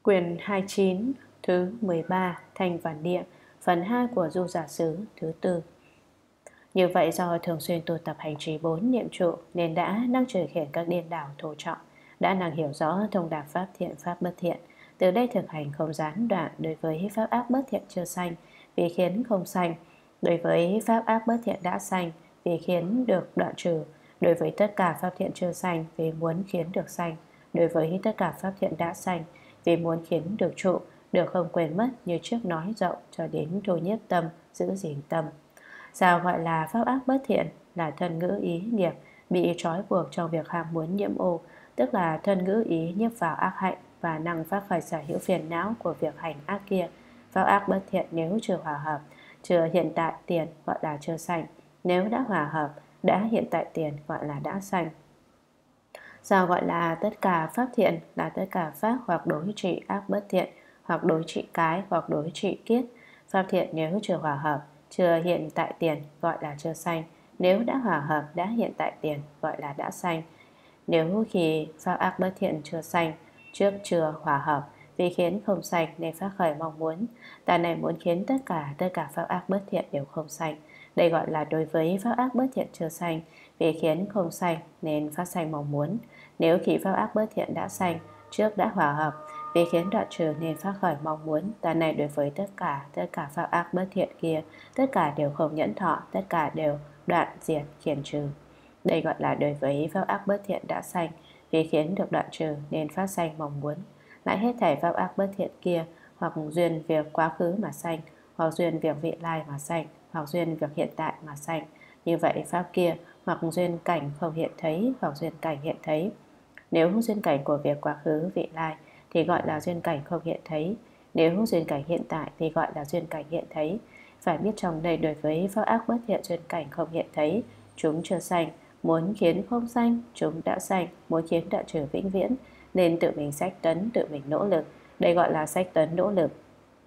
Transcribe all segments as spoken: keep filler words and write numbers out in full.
Quyển hai mươi chín, thứ mười ba, Thành và Niệm, phần hai của Du Giả Sứ thứ tư. Như vậy do thường xuyên tu tập hành trì bốn niệm trụ nên đã năng trừ khiển các điên đảo thô trọng, đã năng hiểu rõ thông đạt pháp thiện pháp bất thiện. Từ đây thực hành không gián đoạn đối với pháp ác bất thiện chưa sanh, vì khiến không sanh; đối với pháp ác bất thiện đã sanh, vì khiến được đoạn trừ; đối với tất cả pháp thiện chưa sanh, vì muốn khiến được sanh; đối với tất cả pháp thiện đã sanh, vì muốn khiến được trụ, được không quên mất như trước nói rộng cho đến thu nhiếp tâm, giữ gìn tâm. Sao gọi là pháp ác bất thiện? Là thân ngữ ý nghiệp bị trói buộc trong việc ham muốn nhiễm ô, tức là thân ngữ ý nhiếp vào ác hạnh và năng phát khởi sở hữu phiền não của việc hành ác kia. Pháp ác bất thiện nếu chưa hòa hợp, chưa hiện tại tiền gọi là chưa sanh; nếu đã hòa hợp, đã hiện tại tiền gọi là đã sanh. Sao gọi là tất cả pháp thiện? Là tất cả pháp hoặc đối trị ác bất thiện, hoặc đối trị cái, hoặc đối trị kiết. Pháp thiện nếu chưa hòa hợp, chưa hiện tại tiền gọi là chưa sanh; nếu đã hòa hợp, đã hiện tại tiền gọi là đã sanh. Nếu khi pháp ác bất thiện chưa sanh, trước chưa hòa hợp, vì khiến không sanh nên phát khởi mong muốn, ta này muốn khiến tất cả tất cả pháp ác bất thiện đều không sanh. Đây gọi là đối với pháp ác bất thiện chưa sanh, vì khiến không sanh nên phát sanh mong muốn. Nếu khi pháp ác bất thiện đã sanh, trước đã hòa hợp, vì khiến đoạn trừ nên phát khởi mong muốn, ta này đối với tất cả tất cả pháp ác bất thiện kia, tất cả đều không nhẫn thọ, tất cả đều đoạn diệt khiển trừ. Đây gọi là đối với pháp ác bất thiện đã sanh, vì khiến được đoạn trừ nên phát sanh mong muốn. Lại hết thảy pháp ác bất thiện kia, hoặc duyên việc quá khứ mà sanh, hoặc duyên việc vị lai mà sanh, hoặc duyên việc hiện tại mà sanh. Như vậy pháp kia hoặc duyên cảnh không hiện thấy, hoặc duyên cảnh hiện thấy. Nếu duyên cảnh của việc quá khứ vị lai thì gọi là duyên cảnh không hiện thấy; nếu duyên cảnh hiện tại thì gọi là duyên cảnh hiện thấy. Phải biết trong đây đối với pháp ác bất thiện duyên cảnh không hiện thấy, chúng chưa sanh; muốn khiến không sanh, chúng đã sanh; muốn khiến đoạn trừ vĩnh viễn nên tự mình sách tấn, tự mình nỗ lực. Đây gọi là sách tấn nỗ lực.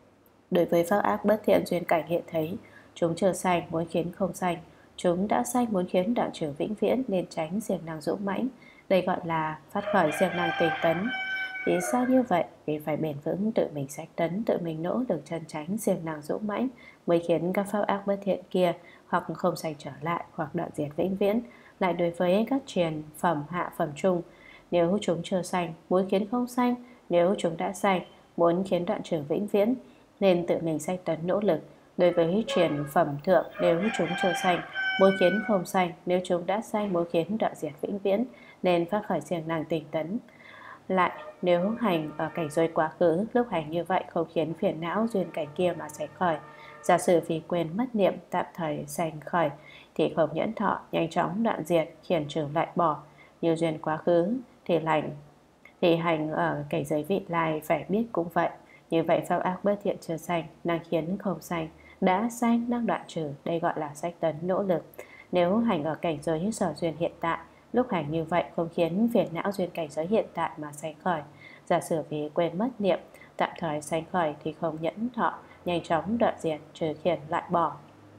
Đối với pháp ác bất thiện duyên cảnh hiện thấy, chúng chưa sanh, muốn khiến không sanh; chúng đã sanh, muốn khiến đoạn trừ vĩnh viễn nên tránh siêng năng dũng mãnh. Đây gọi là phát khởi siêng năng tinh tấn. Vì sao như vậy? Vì phải bền vững, tự mình sách tấn, tự mình nỗ lực chân tránh siêng năng dũng mãnh mới khiến các pháp ác bất thiện kia hoặc không sanh trở lại, hoặc đoạn diệt vĩnh viễn. Lại đối với các truyền phẩm hạ phẩm trung, nếu chúng chưa sanh, muốn khiến không sanh; nếu chúng đã sanh, muốn khiến đoạn trừ vĩnh viễn nên tự mình sách tấn nỗ lực. Đối với truyền phẩm thượng, nếu chúng chưa sanh, muốn khiến không sanh; nếu chúng đã sanh, muốn khiến đoạn diệt vĩnh viễn nên phát khởi siêng năng tinh tấn. Lại nếu hành ở cảnh giới quá khứ, lúc hành như vậy không khiến phiền não duyên cảnh kia mà xảy khởi, giả sử vì quên mất niệm tạm thời sanh khởi, thì không nhẫn thọ, nhanh chóng đoạn diệt khiển trừ loại bỏ. Như duyên quá khứ thì lành thì hành ở cảnh giới vị lai phải biết cũng vậy. Như vậy pháp ác bất thiện chưa sanh, năng khiến không sanh; đã sanh, năng đoạn trừ. Đây gọi là sách tấn nỗ lực. Nếu hành ở cảnh giới sở duyên hiện tại, lúc hành như vậy không khiến phiền não duyên cảnh giới hiện tại mà sanh khởi, giả sử vì quên mất niệm tạm thời sanh khởi, thì không nhẫn thọ, nhanh chóng đoạn diệt trừ khiển loại bỏ.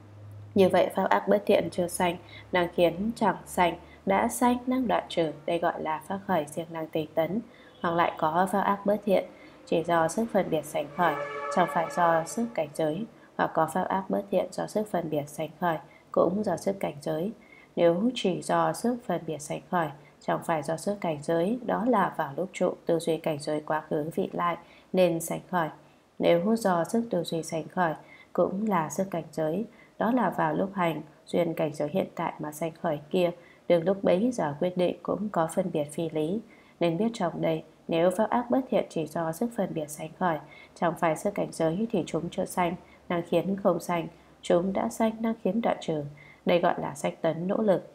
Như vậy pháp ác bất thiện chưa sanh, năng khiến chẳng sanh; đã sanh, năng đoạn trừ. Đây gọi là phát khởi siêng năng tinh tấn. Hoặc lại có pháp ác bất thiện chỉ do sức phân biệt sanh khởi, chẳng phải do sức cảnh giới; hoặc có pháp ác bất thiện do sức phân biệt sanh khởi, cũng do sức cảnh giới. Nếu chỉ do sức phân biệt sanh khởi, chẳng phải do sức cảnh giới, đó là vào lúc trụ tư duy cảnh giới quá khứ vị lai nên sanh khởi. Nếu do sức tư duy sanh khởi, cũng là sức cảnh giới, đó là vào lúc hành duyên cảnh giới hiện tại mà sanh khởi kia, đừng lúc bấy giờ quyết định cũng có phân biệt phi lý. Nên biết trong đây, nếu pháp ác bất thiện chỉ do sức phân biệt sanh khởi, chẳng phải sức cảnh giới, thì chúng chưa sanh, năng khiến không sanh; chúng đã sanh, năng khiến đoạn trừ. Đây gọi là sách tấn nỗ lực.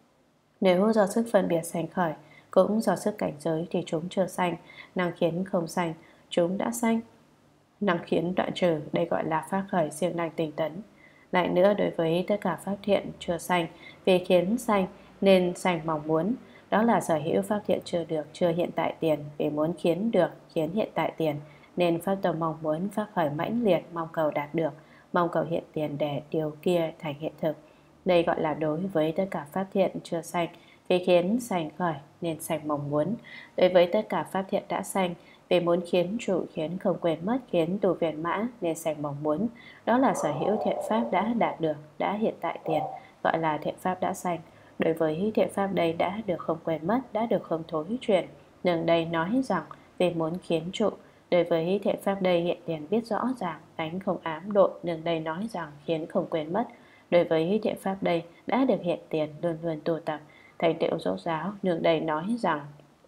Nếu do sức phân biệt sanh khởi, cũng do sức cảnh giới, thì chúng chưa sanh, năng khiến không sanh; chúng đã sanh, năng khiến đoạn trừ. Đây gọi là phát khởi siêng năng tinh tấn. Lại nữa, đối với tất cả pháp thiện chưa sanh, vì khiến sanh nên sanh mong muốn, đó là sở hữu pháp thiện chưa được, chưa hiện tại tiền, vì muốn khiến được, khiến hiện tại tiền nên phát tâm mong muốn, phát khởi mãnh liệt mong cầu đạt được, mong cầu hiện tiền để điều kia thành hiện thực. Đây gọi là đối với tất cả pháp thiện chưa sanh, vì khiến sanh khởi nên sanh mong muốn. Đối với tất cả pháp thiện đã sanh, Vì muốn khiến trụ, khiến không quên mất, khiến tu viên mãn nên sanh mong muốn. Đó là sở hữu thiện pháp đã đạt được, đã hiện tại tiền, gọi là thiện pháp đã sanh. Đối với thiện pháp đây đã được không quên mất, đã được không thối chuyển. Nương đây nói rằng vì muốn khiến trụ. Đối với thiện pháp đây hiện tiền biết rõ ràng, tánh không ám độ. Nương đây nói rằng khiến không quên mất. Đối với thiện pháp đây đã được hiện tiền, luôn luôn tu tập thành tựu rốt ráo. Nương đây nói rằng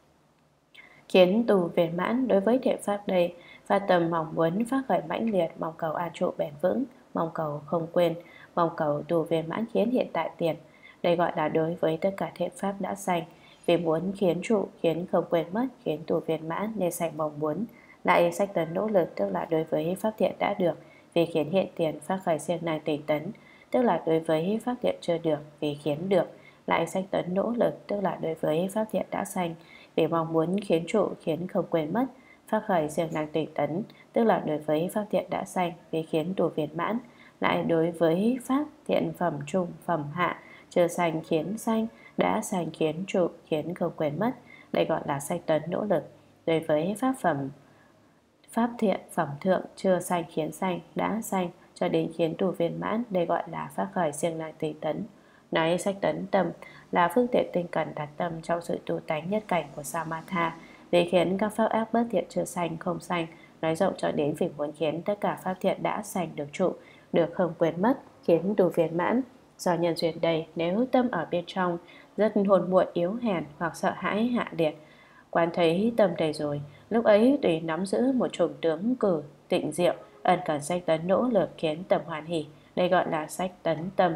khiến tu viên mãn. Đối với thiện pháp đây, phát tâm mong muốn phát khởi mãnh liệt, mong cầu an trụ bền vững, mong cầu không quên, mong cầu tu viên mãn khiến hiện tại tiền. Đây gọi là đối với tất cả thiện pháp đã sanh. Vì muốn khiến trụ, khiến không quên mất, khiến tu viên mãn nên sanh mong muốn. Lại sách tấn nỗ lực, tức là đối với pháp thiện đã được, vì khiến hiện tiền phát khởi siêng năng tinh tấn, tức là đối với pháp thiện chưa được, vì khiến được. Lại sách tấn nỗ lực, tức là đối với pháp thiện đã sanh, vì mong muốn khiến trụ, khiến không quên mất, phát khởi siêng năng tinh tấn, tức là đối với pháp thiện đã sanh, vì khiến tu viên mãn. Lại đối với pháp thiện phẩm trung, phẩm hạ, chưa sanh khiến sanh, đã sanh khiến trụ, khiến không quên mất. Đây gọi là sách tấn nỗ lực. Đối với pháp phẩm pháp thiện phẩm thượng, chưa sanh khiến sanh, đã sanh cho đến khiến tu viên mãn. Đây gọi là phát khởi siêng năng tinh tấn. Nói sách tấn tâm là phương tiện tinh cần đặt tâm trong sự tu tánh nhất cảnh của Samatha, vì khiến các pháp ác bất thiện chưa sanh, không sanh. Nói rộng cho đến vì muốn khiến tất cả pháp thiện đã sanh được trụ, được không quên mất, khiến tu viên mãn. Do nhân duyên đây, nếu tâm ở bên trong rất hồn muộn yếu hèn hoặc sợ hãi hạ liệt, quán thấy tâm đầy rồi, lúc ấy tùy nắm giữ một chủng tướng cử tịnh diệu, ân cần sách tấn nỗ lực khiến tâm hoàn hỷ. Đây gọi là sách tấn tâm.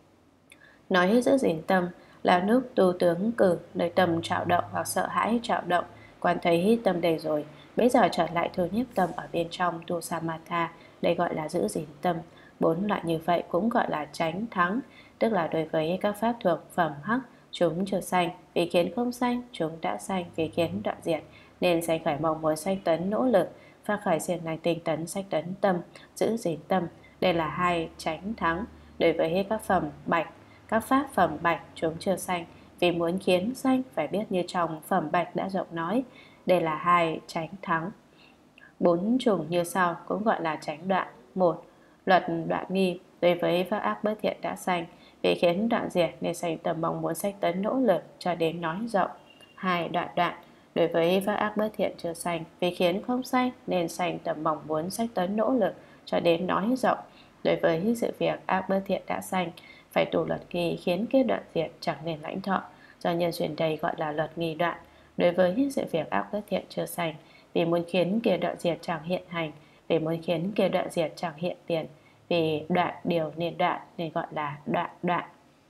Nói giữ gìn tâm là lúc tu tướng cử, nơi tâm trạo động hoặc sợ hãi trạo động, quan thấy tâm đầy rồi, bây giờ trở lại thu nhiếp tâm ở bên trong tu samatha. Đây gọi là giữ gìn tâm. Bốn loại như vậy cũng gọi là chánh thắng, tức là đối với các pháp thuộc phẩm hắc, chúng chưa sanh, vì khiến không sanh, chúng đã sanh, vì khiến đoạn diệt, nên sanh khởi mong muốn sách tấn nỗ lực, phát khởi siêng năng tinh tấn sách tấn tâm, giữ gìn tâm. Đây là hai chánh thắng. Đối với các phẩm bạch, các pháp phẩm bạch chúng chưa sanh, vì muốn khiến sanh phải biết như trong phẩm bạch đã rộng nói. Đây là hai chánh thắng. Bốn chủng như sau cũng gọi là chánh đoạn. Một, luật đoạn nghi. Đối với pháp ác bất thiện đã sanh, vì khiến đoạn diệt nên sanh tầm mong muốn sách tấn nỗ lực cho đến nói rộng. Hai, đoạn đoạn. Đối với pháp ác bất thiện chưa sanh, vì khiến không sanh nên sanh tầm mong muốn sách tấn nỗ lực cho đến nói rộng. Đối với sự việc ác bất thiện đã sanh, phải tu luật nghi khiến kết đoạn diệt chẳng nên lãnh thọ. Do nhân duyên đây gọi là luật nghi đoạn. Đối với sự việc ác bất thiện chưa sanh, vì muốn khiến kia đoạn diệt chẳng hiện hành, vì muốn khiến kia đoạn diệt chẳng hiện tiền, vì đoạn điều nên đoạn nên gọi là đoạn đoạn.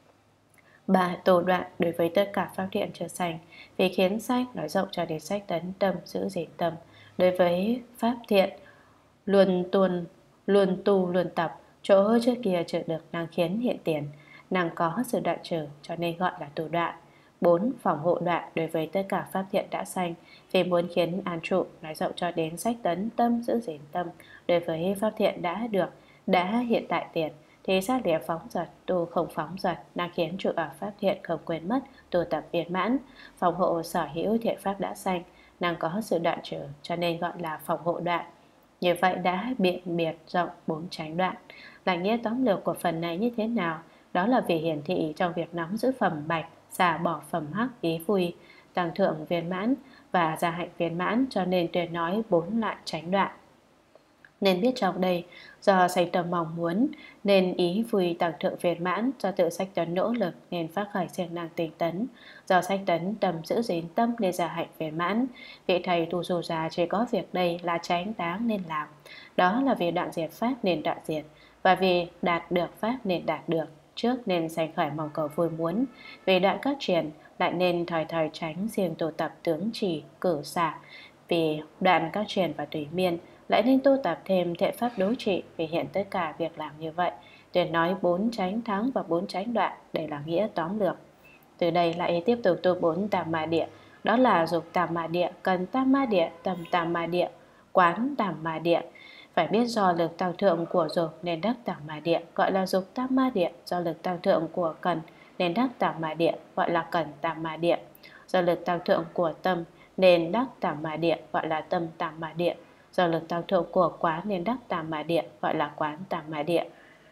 Ba, tu đoạn. Đối với tất cả pháp thiện chưa sanh, vì khiến sanh, nói rộng cho đến sách tấn tâm, giữ gìn tâm. Đối với pháp thiện luôn tuôn, luôn tu luôn tập, chỗ trước kia chưa được năng khiến hiện tiền, năng có sự đoạn trừ, cho nên gọi là tu đoạn. Bốn, phòng hộ đoạn. Đối với tất cả pháp thiện đã sanh, vì muốn khiến an trụ, nói rộng cho đến sách tấn tâm, giữ gìn tâm. Đối với pháp thiện đã được, đã hiện tại tiền, thì sát lìa phóng dật, tu không phóng dật, năng khiến trụ ở pháp thiện không quên mất, tu tập viên mãn. Phòng hộ sở hữu thiện pháp đã sanh, năng có sự đoạn trừ, cho nên gọi là phòng hộ đoạn. Như vậy đã biện biệt rộng bốn chánh đoạn. Là nghĩa tóm lược của phần này như thế nào? Đó là vì hiển thị trong việc nắm giữ phẩm bạch, xả bỏ phẩm hắc ý vui, tăng thượng viên mãn và gia hạnh viên mãn, cho nên tuyên nói bốn loại chánh đoạn. Nên biết trong đây, do sanh tâm mong muốn nên ý vui tăng thượng viên mãn, do tự sách tấn nỗ lực nên phát khởi siêng năng tinh tấn, do sách tấn tâm giữ gìn tâm nên gia hạnh viên mãn. Vị thầy tu dù già chỉ có việc đây là chánh đáng nên làm, đó là vì đoạn diệt pháp nên đoạn diệt, và vì đạt được pháp nên đạt được. Trước nên sanh khởi mong cầu vui muốn, vì đoạn các triển lại nên thời thời tránh siêng tu tập tướng trì cử xả, vì đoạn các triển và tùy miên lại nên tu tập thêm thiện pháp đối trị, vì hiện tất cả việc làm như vậy. Tuyển nói bốn chánh thắng và bốn chánh đoạn, đây là nghĩa tóm lược. Từ đây lại tiếp tục tu bốn tam ma địa, đó là dục tam ma địa, cần tam ma địa, tâm tam ma địa, quán tam ma địa. Phải biết do lực tăng thượng của dục nên đắc tam ma địa, gọi là dục tam ma địa. Do lực tăng thượng của cần nên đắc tam ma địa, gọi là cần tam ma địa. Do lực tăng thượng của tâm nên đắc tam ma địa gọi là tâm tam ma địa. Do lực tăng thượng của quán nên đắc tam ma địa gọi là quán tam ma địa.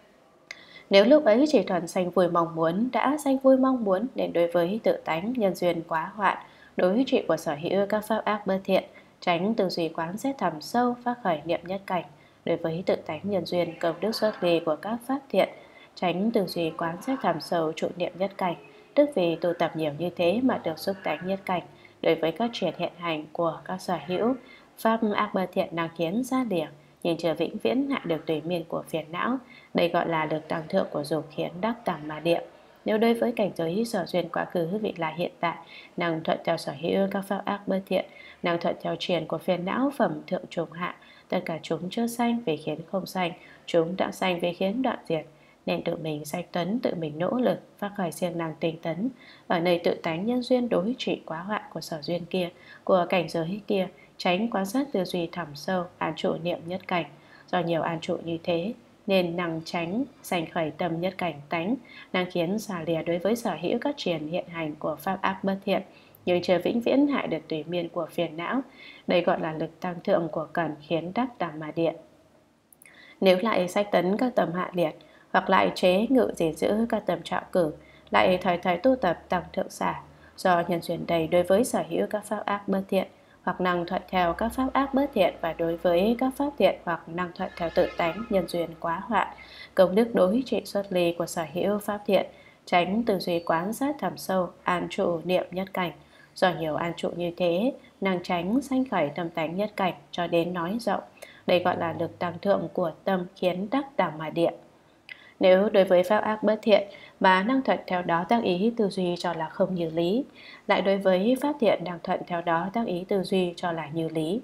Nếu lúc ấy chỉ thuần sanh vui mong muốn, đã sanh vui mong muốn nên đối với tự tánh nhân duyên quá hoạn, đối trị của sở hữu các pháp ác bất thiện, tránh tư duy quán xét thẳm sâu, phát khởi niệm nhất cảnh. Đối với tự tánh nhân duyên công đức xuất ly của các pháp thiện, tránh tư duy quán xét thẳm sâu, trụ niệm nhất cảnh. Tức vì tu tập nhiều như thế mà được xúc tánh nhất cảnh. Đối với các chuyển hiện hành của các sở hữu pháp ác bất thiện đang khiến ra lìa, nhưng chưa vĩnh viễn hại được tùy miên của phiền não, đây gọi là lực tăng thượng của dục khiến đắc tam ma địa. Nếu đối với cảnh giới sở duyên quá khứ vị là hiện tại, năng thuận theo sở hữu các pháp ác bất thiện, năng thuận theo truyền của phiền não phẩm thượng trùng hạ, tất cả chúng chưa sanh vì khiến không sanh, chúng đã sanh vì khiến đoạn diệt, nên tự mình sanh tấn, tự mình nỗ lực phát khởi siêng năng tinh tấn ở nơi tự tánh nhân duyên đối trị quá hoạn của sở duyên kia, của cảnh giới kia, tránh quan sát tư duy thẳm sâu, an trụ niệm nhất cảnh. Do nhiều an trụ như thế nên năng tránh sanh khởi tâm nhất cảnh tánh, năng khiến xả lìa đối với sở hữu các truyền hiện hành của pháp ác bất thiện, nhưng chưa vĩnh viễn hại được tùy miên của phiền não. Đây gọi là lực tăng thượng của cần khiến đắc tam ma địa. Nếu lại sách tấn các tâm hạ liệt, hoặc lại chế ngự gìn giữ các tâm trạo cử, lại thời thời tu tập tăng thượng xả, do nhân duyên đầy đối với sở hữu các pháp ác bất thiện, hoặc năng thuận theo các pháp ác bất thiện, và đối với các pháp thiện hoặc năng thuận theo tự tánh nhân duyên quá hoạn, công đức đối trị xuất ly của sở hữu pháp thiện, tránh tư duy quán sát thẳm sâu, an trụ niệm nhất cảnh. Do nhiều an trụ như thế, năng tránh sanh khởi tâm tánh nhất cảnh cho đến nói rộng. Đây gọi là lực tăng thượng của tâm khiến đắc tam ma địa. Nếu đối với pháp ác bất thiện mà năng thuận theo đó tác ý tư duy cho là không như lý, lại đối với pháp thiện năng thuận theo đó tác ý tư duy cho là như lý,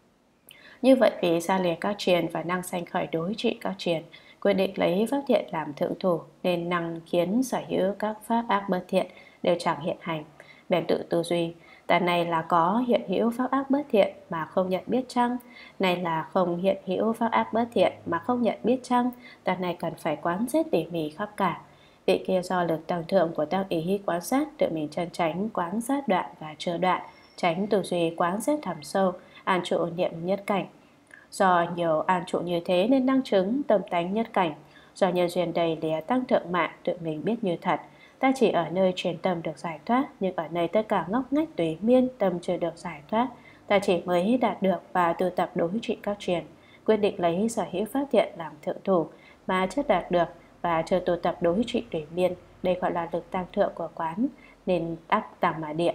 như vậy vì xa lìa các truyền và năng sanh khởi đối trị các truyền, quyết định lấy pháp thiện làm thượng thủ, nên năng khiến sở hữu các pháp ác bất thiện đều chẳng hiện hành. Bèn tự tư duy, ta này là có hiện hữu pháp ác bất thiện mà không nhận biết chăng? Này là không hiện hữu pháp ác bất thiện mà không nhận biết chăng? Ta này cần phải quán xét tỉ mỉ khắp cả. Vị kia do lực tăng thượng của tác ý quan sát, tự mình chân tránh quán sát đoạn và chưa đoạn, tránh tư duy quán xét thẳm sâu, an trụ niệm nhất cảnh. Do nhiều an trụ như thế nên năng chứng tâm tánh nhất cảnh. Do nhân duyên đầy lìa tăng thượng mạng, tự mình biết như thật. Ta chỉ ở nơi truyền tâm được giải thoát, nhưng ở nơi tất cả ngóc ngách tùy miên tâm chưa được giải thoát, ta chỉ mới đạt được và tu tập đối trị các truyền, quyết định lấy sở hữu pháp thiện làm thượng thủ mà chưa đạt được và chưa tu tập đối trị tùy miên. Đây gọi là lực tăng thượng của quán nên đắc tam ma địa.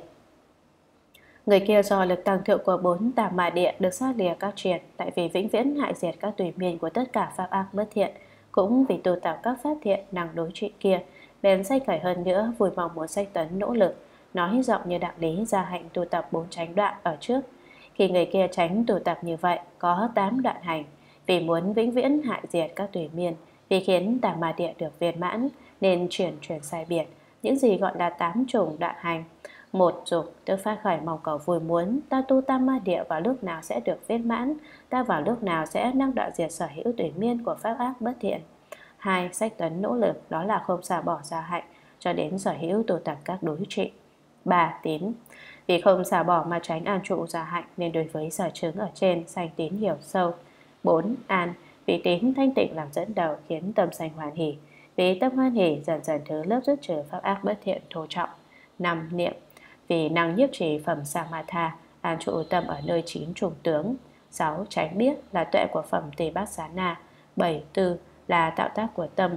Người kia do lực tăng thượng của bốn tam ma địa được xa lìa các truyền, tại vì vĩnh viễn hại diệt các tùy miên của tất cả pháp ác bất thiện, cũng vì tu tập các pháp thiện năng đối trị kia, bèn say khởi hơn nữa, vui mong muốn sách tấn nỗ lực, nói rộng như đạo lý gia hạnh tu tập bốn tránh đoạn ở trước. Khi người kia tránh tu tập như vậy, có tám đoạn hành, vì muốn vĩnh viễn hại diệt các tùy miên, vì khiến tam ma địa được viên mãn, nên chuyển chuyển sai biệt. Những gì gọi là tám chủng đoạn hành? Một, dục, tức phát khởi mong cầu vui muốn, ta tu tam ma địa vào lúc nào sẽ được viên mãn, ta vào lúc nào sẽ năng đoạn diệt sở hữu tùy miên của pháp ác bất thiện. Hai, sách tấn nỗ lực, đó là không xả bỏ gia hạnh cho đến sở hữu tu tập các đối trị. Ba, tín, vì không xả bỏ mà tránh an trụ gia hạnh nên đối với sở chứng ở trên sanh tín hiểu sâu. Bốn, an, vì tín thanh tịnh làm dẫn đầu khiến tâm sanh hoan hỷ, vì tâm hoan hỷ dần dần thứ lớp dứt trừ pháp ác bất thiện thô trọng. Năm, niệm, vì năng nhiếp trì phẩm samatha, an trụ tâm ở nơi chín trùng tướng. Sáu, tránh biết là tuệ của phẩm tỳ bát xá na. Bảy, tư là tạo tác của tâm.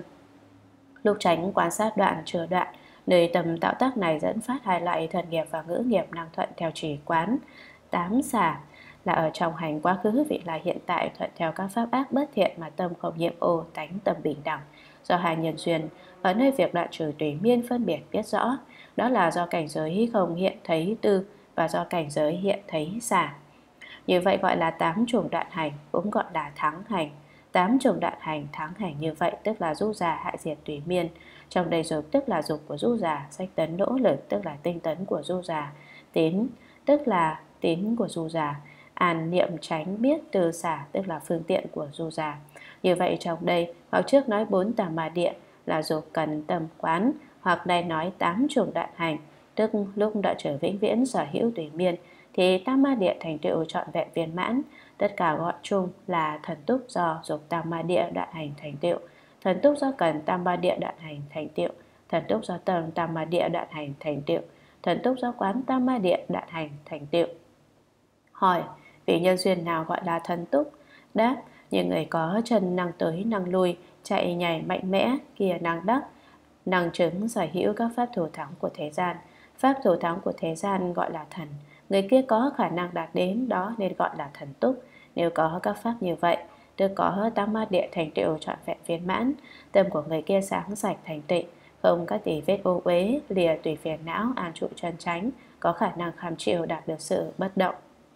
Lúc tránh quan sát đoạn chưa đoạn, nơi tâm tạo tác này dẫn phát hai loại thần nghiệp và ngữ nghiệp năng thuận theo trì quán. Tám, xả là ở trong hành quá khứ vị là hiện tại thuận theo các pháp ác bất thiện mà tâm không nhiễm ô, tánh tâm bình đẳng. Do hai nhân duyên ở nơi việc đoạn trừ tùy miên phân biệt biết rõ, đó là do cảnh giới không hiện thấy tư và do cảnh giới hiện thấy xả. Như vậy gọi là tám chủng đoạn hành, cũng gọi là thắng hành. Tám chủng đoạn hành thắng hành như vậy tức là du già hại diệt tùy miên. Trong đây dục tức là dục của du già, sách tấn nỗ lực tức là tinh tấn của du già, tín tức là tín của du già, an niệm tránh biết từ xả tức là phương tiện của du già. Như vậy trong đây hoặc trước nói bốn tam ma địa là dục cần tâm quán, hoặc đây nói tám chủng đoạn hành, tức lúc đoạn trở vĩnh viễn sở hữu tùy miên thì tam ma địa thành tựu trọn vẹn viên mãn. Tất cả gọi chung là thần túc do dục tam ma địa đoạn hành thành tựu, thần túc do cần tam ma địa đoạn hành thành tựu, thần túc do tầng tam ma địa đoạn hành thành tựu, thần túc do quán tam ma địa đoạn hành thành tựu. Hỏi: vì nhân duyên nào gọi là thần túc? Đáp: những người có chân năng tới năng lui, chạy nhảy mạnh mẽ, kia năng đắc, năng chứng sở hữu các pháp thủ thắng của thế gian. Pháp thủ thắng của thế gian gọi là thần, người kia có khả năng đạt đến đó nên gọi là thần túc. Nếu có các pháp như vậy, tức có tam ma địa thành tựu trọn vẹn viên mãn, tâm của người kia sáng sạch thành tịnh, không các tỳ vết ô uế, lìa tùy phiền não, an trụ chân chánh, có khả năng kham chịu đạt được sự bất động.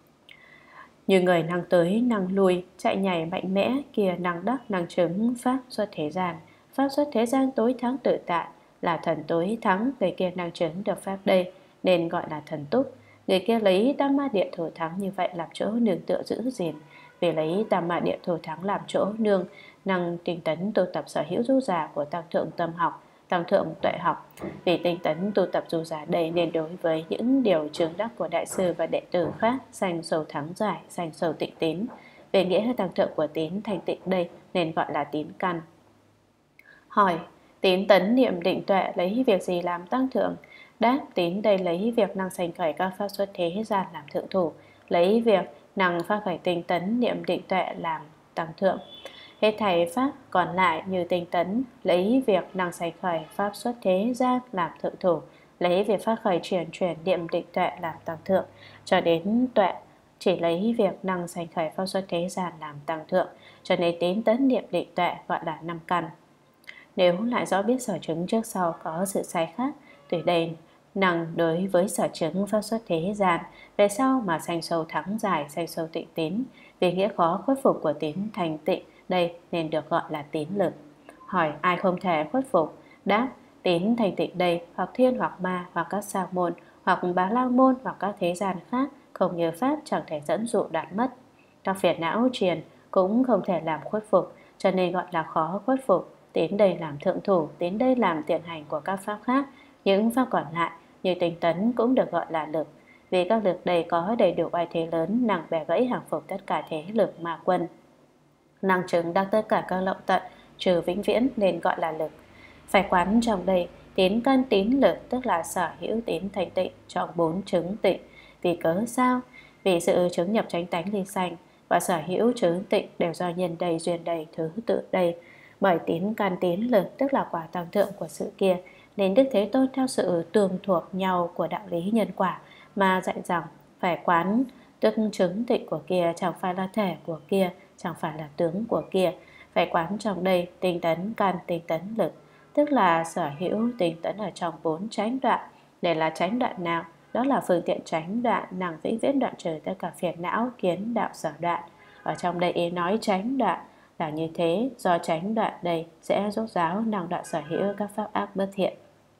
Như người năng tới năng lui, chạy nhảy mạnh mẽ, kia năng đắc năng chứng pháp xuất thế gian. Pháp xuất thế gian tối thắng tự tại, là thần tối thắng, người kia năng chứng được pháp đây nên gọi là thần túc. Người kia lấy tam ma địa thủ thắng như vậy làm chỗ nương tựa giữ gìn. Vì lấy tam ma địa thủ thắng làm chỗ nương, năng tinh tấn tu tập sở hữu du già của tăng thượng tâm học, tăng thượng tuệ học. Vì tinh tấn tu tập du già đây nên đối với những điều chứng đắc của đại sư và đệ tử khác sanh sâu thắng giải, sanh sâu tịnh tín. Về nghĩa tăng thượng của tín thành tịnh đây nên gọi là tín căn. Hỏi: tín tấn niệm định tuệ lấy việc gì làm tăng thượng? Đáp: tín đây lấy việc năng sanh khởi các pháp xuất thế gian làm thượng thủ, lấy việc năng phát khởi tinh tấn niệm định tuệ làm tăng thượng. Hết thảy pháp còn lại như tinh tấn lấy việc năng sanh khởi pháp xuất thế gian làm thượng thủ, lấy việc phát khởi chuyển chuyển niệm định tuệ làm tăng thượng, cho đến tuệ chỉ lấy việc năng sanh khởi pháp xuất thế gian làm tăng thượng, cho nên tín tấn niệm định tuệ gọi là năm căn. Nếu lại rõ biết sở chứng trước sau có sự sai khác, từ đây năng đối với sở chứng pháp xuất thế gian, về sau mà sanh sâu thắng giải, sanh sâu tịnh tín. Vì nghĩa khó khuất phục của tín thành tịnh đây nên được gọi là tín lực. Hỏi: ai không thể khuất phục? Đáp: tín thành tịnh đây hoặc thiên hoặc ma hoặc các sa môn hoặc bá la môn hoặc các thế gian khác không như pháp chẳng thể dẫn dụ đạt mất. Các phiền não triền cũng không thể làm khuất phục, cho nên gọi là khó khuất phục. Tín đây làm thượng thủ, tín đây làm tiền hành của các pháp khác. Những pháp còn lại như tinh tấn cũng được gọi là lực, vì các lực đây có đầy đủ oai thế lớn, năng bẻ gãy hàng phục tất cả thế lực ma quân, năng chứng đắc tất cả các lậu tận trừ vĩnh viễn nên gọi là lực. Phải quán trong đây tín căn tín lực, tức là sở hữu tín thành tịnh trong bốn chứng tịnh. Vì cớ sao? Vì sự chứng nhập chánh tánh ly sanh và sở hữu chứng tịnh đều do nhân đây duyên đây thứ tự đây. Bởi tín căn tín lực tức là quả tăng thượng của sự kia, nên Đức Thế Tôn theo sự tương thuộc nhau của đạo lý nhân quả mà dạy rằng phải quán, tức chứng tịnh của kia chẳng phải là thể của kia, chẳng phải là tướng của kia. Phải quán trong đây tinh tấn căn tinh tấn lực, tức là sở hữu tinh tấn ở trong bốn chánh đoạn. Để là chánh đoạn nào? Đó là phương tiện chánh đoạn năng vĩnh viễn đoạn trừ tất cả phiền não kiến đạo sở đoạn. Ở trong đây ý nói chánh đoạn là như thế, do chánh đoạn đây sẽ rốt ráo năng đoạn sở hữu các pháp ác bất thiện.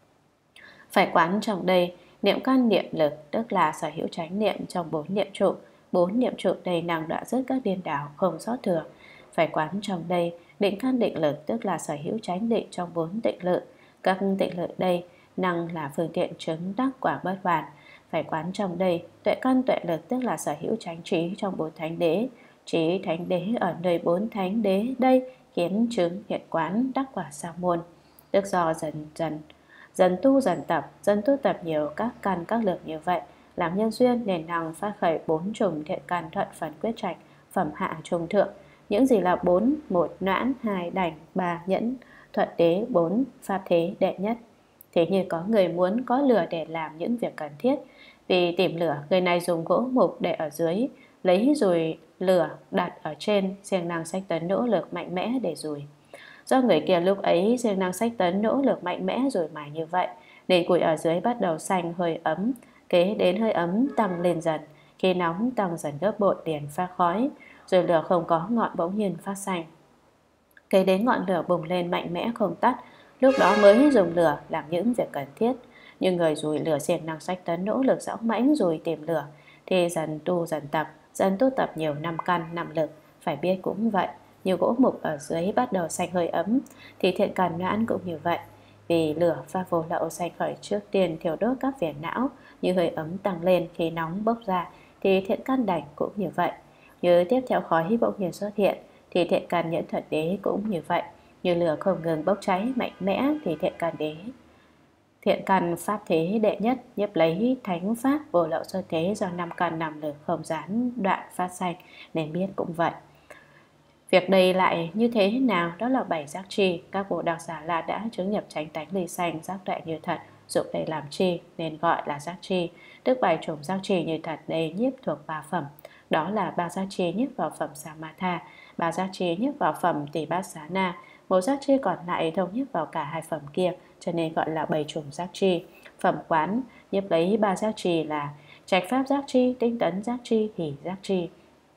Phải quán trong đây niệm căn niệm lực, tức là sở hữu chánh niệm trong bốn niệm trụ. Bốn niệm trụ đây năng đoạn dứt các điên đảo không sót thừa. Phải quán trong đây định căn định lực, tức là sở hữu chánh định trong bốn tịnh lự. Các tịnh lự đây năng là phương tiện chứng đắc quả bất hoàn. Phải quán trong đây tuệ căn tuệ lực, tức là sở hữu chánh trí trong bốn thánh đế. Trí thánh đế ở nơi bốn thánh đế đây khiến chứng hiện quán đắc quả sa môn, tức do dần dần dần tu dần tập, dần tu tập nhiều các căn các lực như vậy, làm nhân duyên nền năng phát khởi bốn trùng thiện căn thuận phần quyết trạch, phẩm hạ trung thượng. Những gì là bốn? Một noãn, hai đảnh, ba nhẫn, thuận đế, bốn pháp thế đệ nhất. Thế như có người muốn có lửa để làm những việc cần thiết. Vì tìm lửa, người này dùng gỗ mục để ở dưới, lấy dùi lửa đặt ở trên, siêng năng sách tấn nỗ lực mạnh mẽ để dùi. Do người kia lúc ấy siêng năng sách tấn nỗ lực mạnh mẽ rồi mài như vậy, nên củi ở dưới bắt đầu xanh hơi ấm, kế đến hơi ấm tăng lên dần, khi nóng tăng dần gấp bội liền phát khói, rồi lửa không có ngọn bỗng nhiên phát xanh. Kế đến ngọn lửa bùng lên mạnh mẽ không tắt, lúc đó mới dùng lửa làm những việc cần thiết. Nhưng người dùi lửa siêng năng sách tấn nỗ lực dõng mãnh rồi tìm lửa, thì dần tu dần tập, dần tu tập nhiều năm căn năm lực. Phải biết cũng vậy, như gỗ mục ở dưới bắt đầu xanh hơi ấm, thì thiện căn noãn cũng như vậy. Vì lửa pháp vô lậu sanh khởi trước tiên thiêu đốt các phiền não, như hơi ấm tăng lên khi nóng bốc ra, thì thiện căn đảnh cũng như vậy. Như tiếp theo khói bỗng nhiên xuất hiện thì thiện căn nhẫn thuận đế cũng như vậy. Như lửa không ngừng bốc cháy mạnh mẽ thì thiện căn đế thiện căn pháp thế đệ nhất nhiếp lấy thánh pháp vô lậu sơ thế do năm căn năm lực không gián đoạn phát sanh, nên biết cũng vậy. Việc đây lại như thế nào? Đó là bảy giác chi. Các bộ đặc giả là đã chứng nhập chánh tánh ly sanh, giác tuệ như thật, dụng đây làm chi nên gọi là giác chi. Tức bảy chủng giác chi như thật đây nhiếp thuộc ba phẩm. Đó là ba giác chi nhiếp vào phẩm Samatha, ba giác chi nhiếp vào phẩm Tỳ Bát Xá Na, một giác chi còn lại thông nhiếp vào cả hai phẩm kia, cho nên gọi là bảy chủng giác chi. Phẩm quán nhiếp lấy ba giác chi là trạch pháp giác chi, tinh tấn giác chi, hỷ giác chi.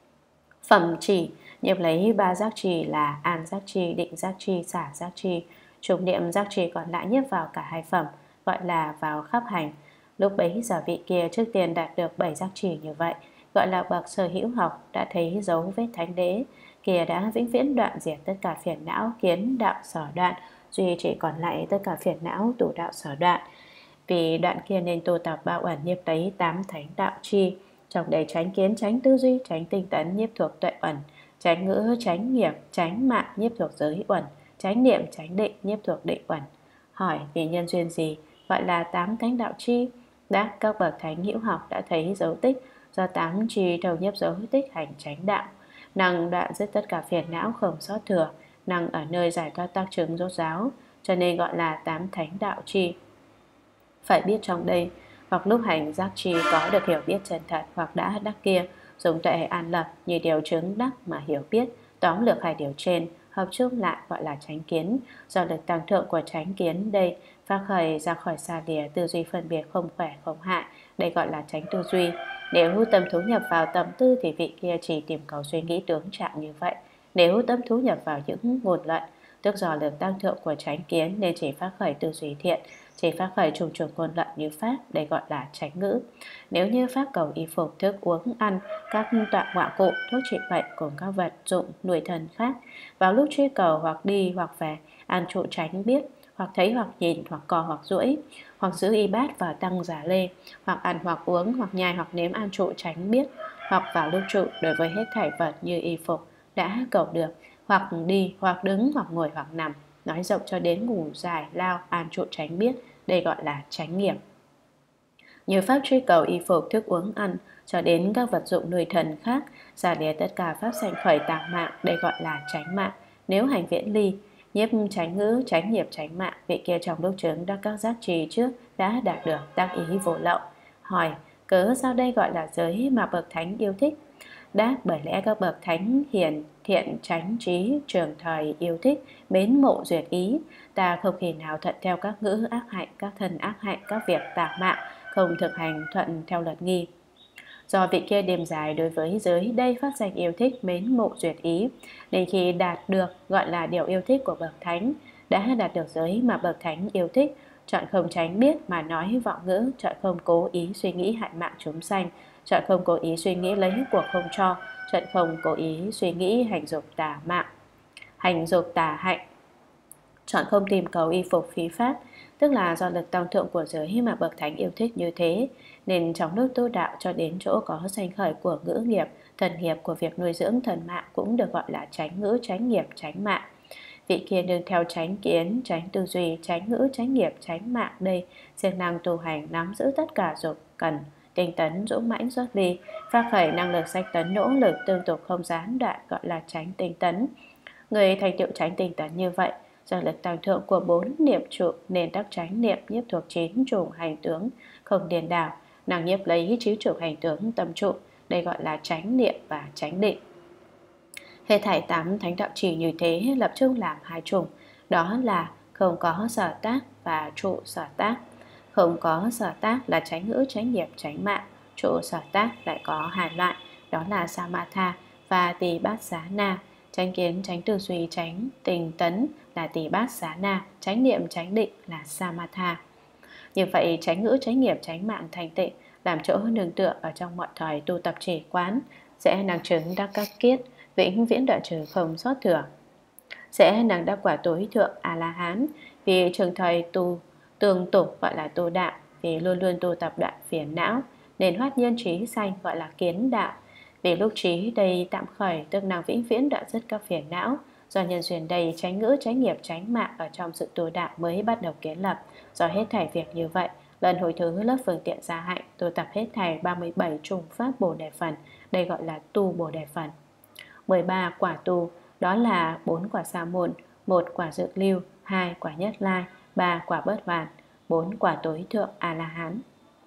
Phẩm chỉ nhiếp lấy ba giác chi là an giác chi, định giác chi, xả giác chi. Trùng niệm giác chi còn lại nhiếp vào cả hai phẩm, gọi là vào khắp hành. Lúc bấy giờ vị kia trước tiên đạt được bảy giác chi như vậy, gọi là bậc sở hữu học, đã thấy dấu vết thánh đế. Kia đã vĩnh viễn đoạn diệt tất cả phiền não, kiến đạo sở đoạn, duy chỉ còn lại tất cả phiền não, tụ đạo sở đoạn. Vì đoạn kia nên tu tập bao ẩn nhiếp lấy tám thánh đạo chi. Trong đây tránh kiến, tránh tư duy, tránh tinh tấn nhiếp thuộc tuệ uẩn, tránh ngữ, tránh nghiệp, tránh mạng nhiếp thuộc giới uẩn, tránh niệm, tránh định nhiếp thuộc định uẩn. Hỏi vì nhân duyên gì gọi là tám thánh đạo chi? Đáp các bậc thánh hữu học đã thấy dấu tích do tám chi đầu nhiếp dấu tích hành tránh đạo, năng đoạn dứt tất cả phiền não không sót thừa, năng ở nơi giải thoát tác chứng rốt ráo, cho nên gọi là tám thánh đạo chi. Phải biết trong đây, hoặc lúc hành giác chi có được hiểu biết chân thật, hoặc đã đắc kia, dùng tuệ an lập như điều chứng đắc mà hiểu biết, tóm lược hai điều trên, hợp chung lại gọi là chánh kiến. Do lực tăng thượng của chánh kiến đây phát khởi ra khỏi xa lìa tư duy phân biệt không khỏe không hại, đây gọi là chánh tư duy. Nếu tâm thú nhập vào tâm tư thì vị kia chỉ tìm cầu suy nghĩ tướng trạng như vậy. Nếu tâm thú nhập vào những ngôn luận, tức do lực tăng thượng của chánh kiến nên chỉ phát khởi tư duy thiện, chỉ phát khởi trùng trùng ngôn luận như pháp, đây gọi là chánh ngữ. Nếu như pháp cầu y phục, thức uống ăn, các tọa ngọa cụ, thuốc trị bệnh cùng các vật dụng nuôi thân khác, vào lúc truy cầu hoặc đi hoặc về, an trụ tránh biết, hoặc thấy hoặc nhìn, hoặc cò hoặc duỗi, hoặc giữ y bát và tăng giả lê, hoặc ăn hoặc uống, hoặc nhai hoặc nếm an trụ tránh biết, hoặc vào lúc trụ đối với hết thảy vật như y phục đã cầu được, hoặc đi, hoặc đứng, hoặc ngồi, hoặc nằm, nói rộng cho đến ngủ dài lao an trụ tránh biết, đây gọi là chánh nghiệp. Như pháp truy cầu y phục, thức uống ăn cho đến các vật dụng nuôi thần khác, giả lìa tất cả pháp sanh khởi tàng mạng, đây gọi là chánh mạng. Nếu hành viễn ly, nhiếp chánh ngữ, chánh nghiệp, chánh mạng, vị kia trong lúc chứng đã các giác trì trước đã đạt được tác ý vô lậu. Hỏi cớ sao đây gọi là giới mà bậc thánh yêu thích? Đáp bởi lẽ các bậc thánh hiền thiện chánh trí trường thời yêu thích mến mộ duyệt ý, ta không khi nào thuận theo các ngữ ác hạnh, các thân ác hạnh, các việc tà mạng, không thực hành thuận theo luật nghi. Do vị kia đêm dài đối với giới đây phát danh yêu thích mến mộ duyệt ý, nên khi đạt được gọi là điều yêu thích của bậc thánh, đã đạt được giới mà bậc thánh yêu thích, chọn không tránh biết mà nói vọng ngữ, chọn không cố ý suy nghĩ hại mạng chúng sanh, chọn không cố ý suy nghĩ lấy của không cho, chọn không cố ý suy nghĩ hành dục tà mạng, hành dục tà hạnh, chọn không tìm cầu y phục phí pháp. Tức là do lực tăng thượng của giới mà bậc thánh yêu thích như thế, nên trong lúc tu đạo cho đến chỗ có sanh khởi của ngữ nghiệp, thần nghiệp của việc nuôi dưỡng thần mạng cũng được gọi là chánh ngữ, chánh nghiệp, chánh mạng. Vị kia nương theo chánh kiến, chánh tư duy, chánh ngữ, chánh nghiệp, chánh mạng đây, siêng năng tu hành nắm giữ tất cả dục cần, tinh tấn, dũng mãnh xuất ly, phát khởi năng lực sách tấn nỗ lực tương tục không gián đoạn, gọi là chánh tinh tấn. Người thành tựu chánh tinh tấn như vậy, do lực tăng thượng của bốn niệm trụ nên đắc chánh niệm nhiếp thuộc chín chủng hành tướng không điên đảo, năng nhiếp lấy chín chủng hành tướng tâm trụ, đây gọi là chánh niệm và chánh định. Hệ thảy tám thánh đạo chỉ như thế lập chung làm hai chủng, đó là không có sở tác và trụ sở tác. Không có sở tác là chánh ngữ, chánh nghiệp, chánh mạng. Trụ sở tác lại có hai loại, đó là Samatha và Tỳ Bát Xá Na. Chánh kiến, chánh tư duy, chánh tinh tấn là Tỳ Bát Xá Na, chánh niệm, chánh định là Samatha. Như vậy chánh ngữ, chánh nghiệp, chánh mạng thành tịnh làm chỗ nương tựa ở trong mọi thời tu tập trì quán, sẽ năng chứng đắc các kiết, vĩnh viễn đoạn trừ không sót thừa, sẽ năng đắc quả tối thượng A La Hán. Vì trường thời tu tường tục gọi là tu đạo, vì luôn luôn tu tập đoạn phiền não, nên hoát nhiên trí sanh gọi là kiến đạo. Vì lúc trí đây tạm khởi, tức năng vĩnh viễn đoạn dứt các phiền não. Do nhân duyên đây tránh ngữ, tránh nghiệp, tránh mạng ở trong sự tu đạo mới bắt đầu kiến lập. Do hết thảy việc như vậy, lần hồi thứ lớp phương tiện gia hạnh tu tập hết thảy ba mươi bảy trùng pháp Bồ Đề phần, đây gọi là tu Bồ Đề phần. mười ba quả tu, đó là bốn quả sa môn, một quả dự lưu, hai quả nhất lai, ba quả bất hoàn, bốn quả tối thượng A La Hán.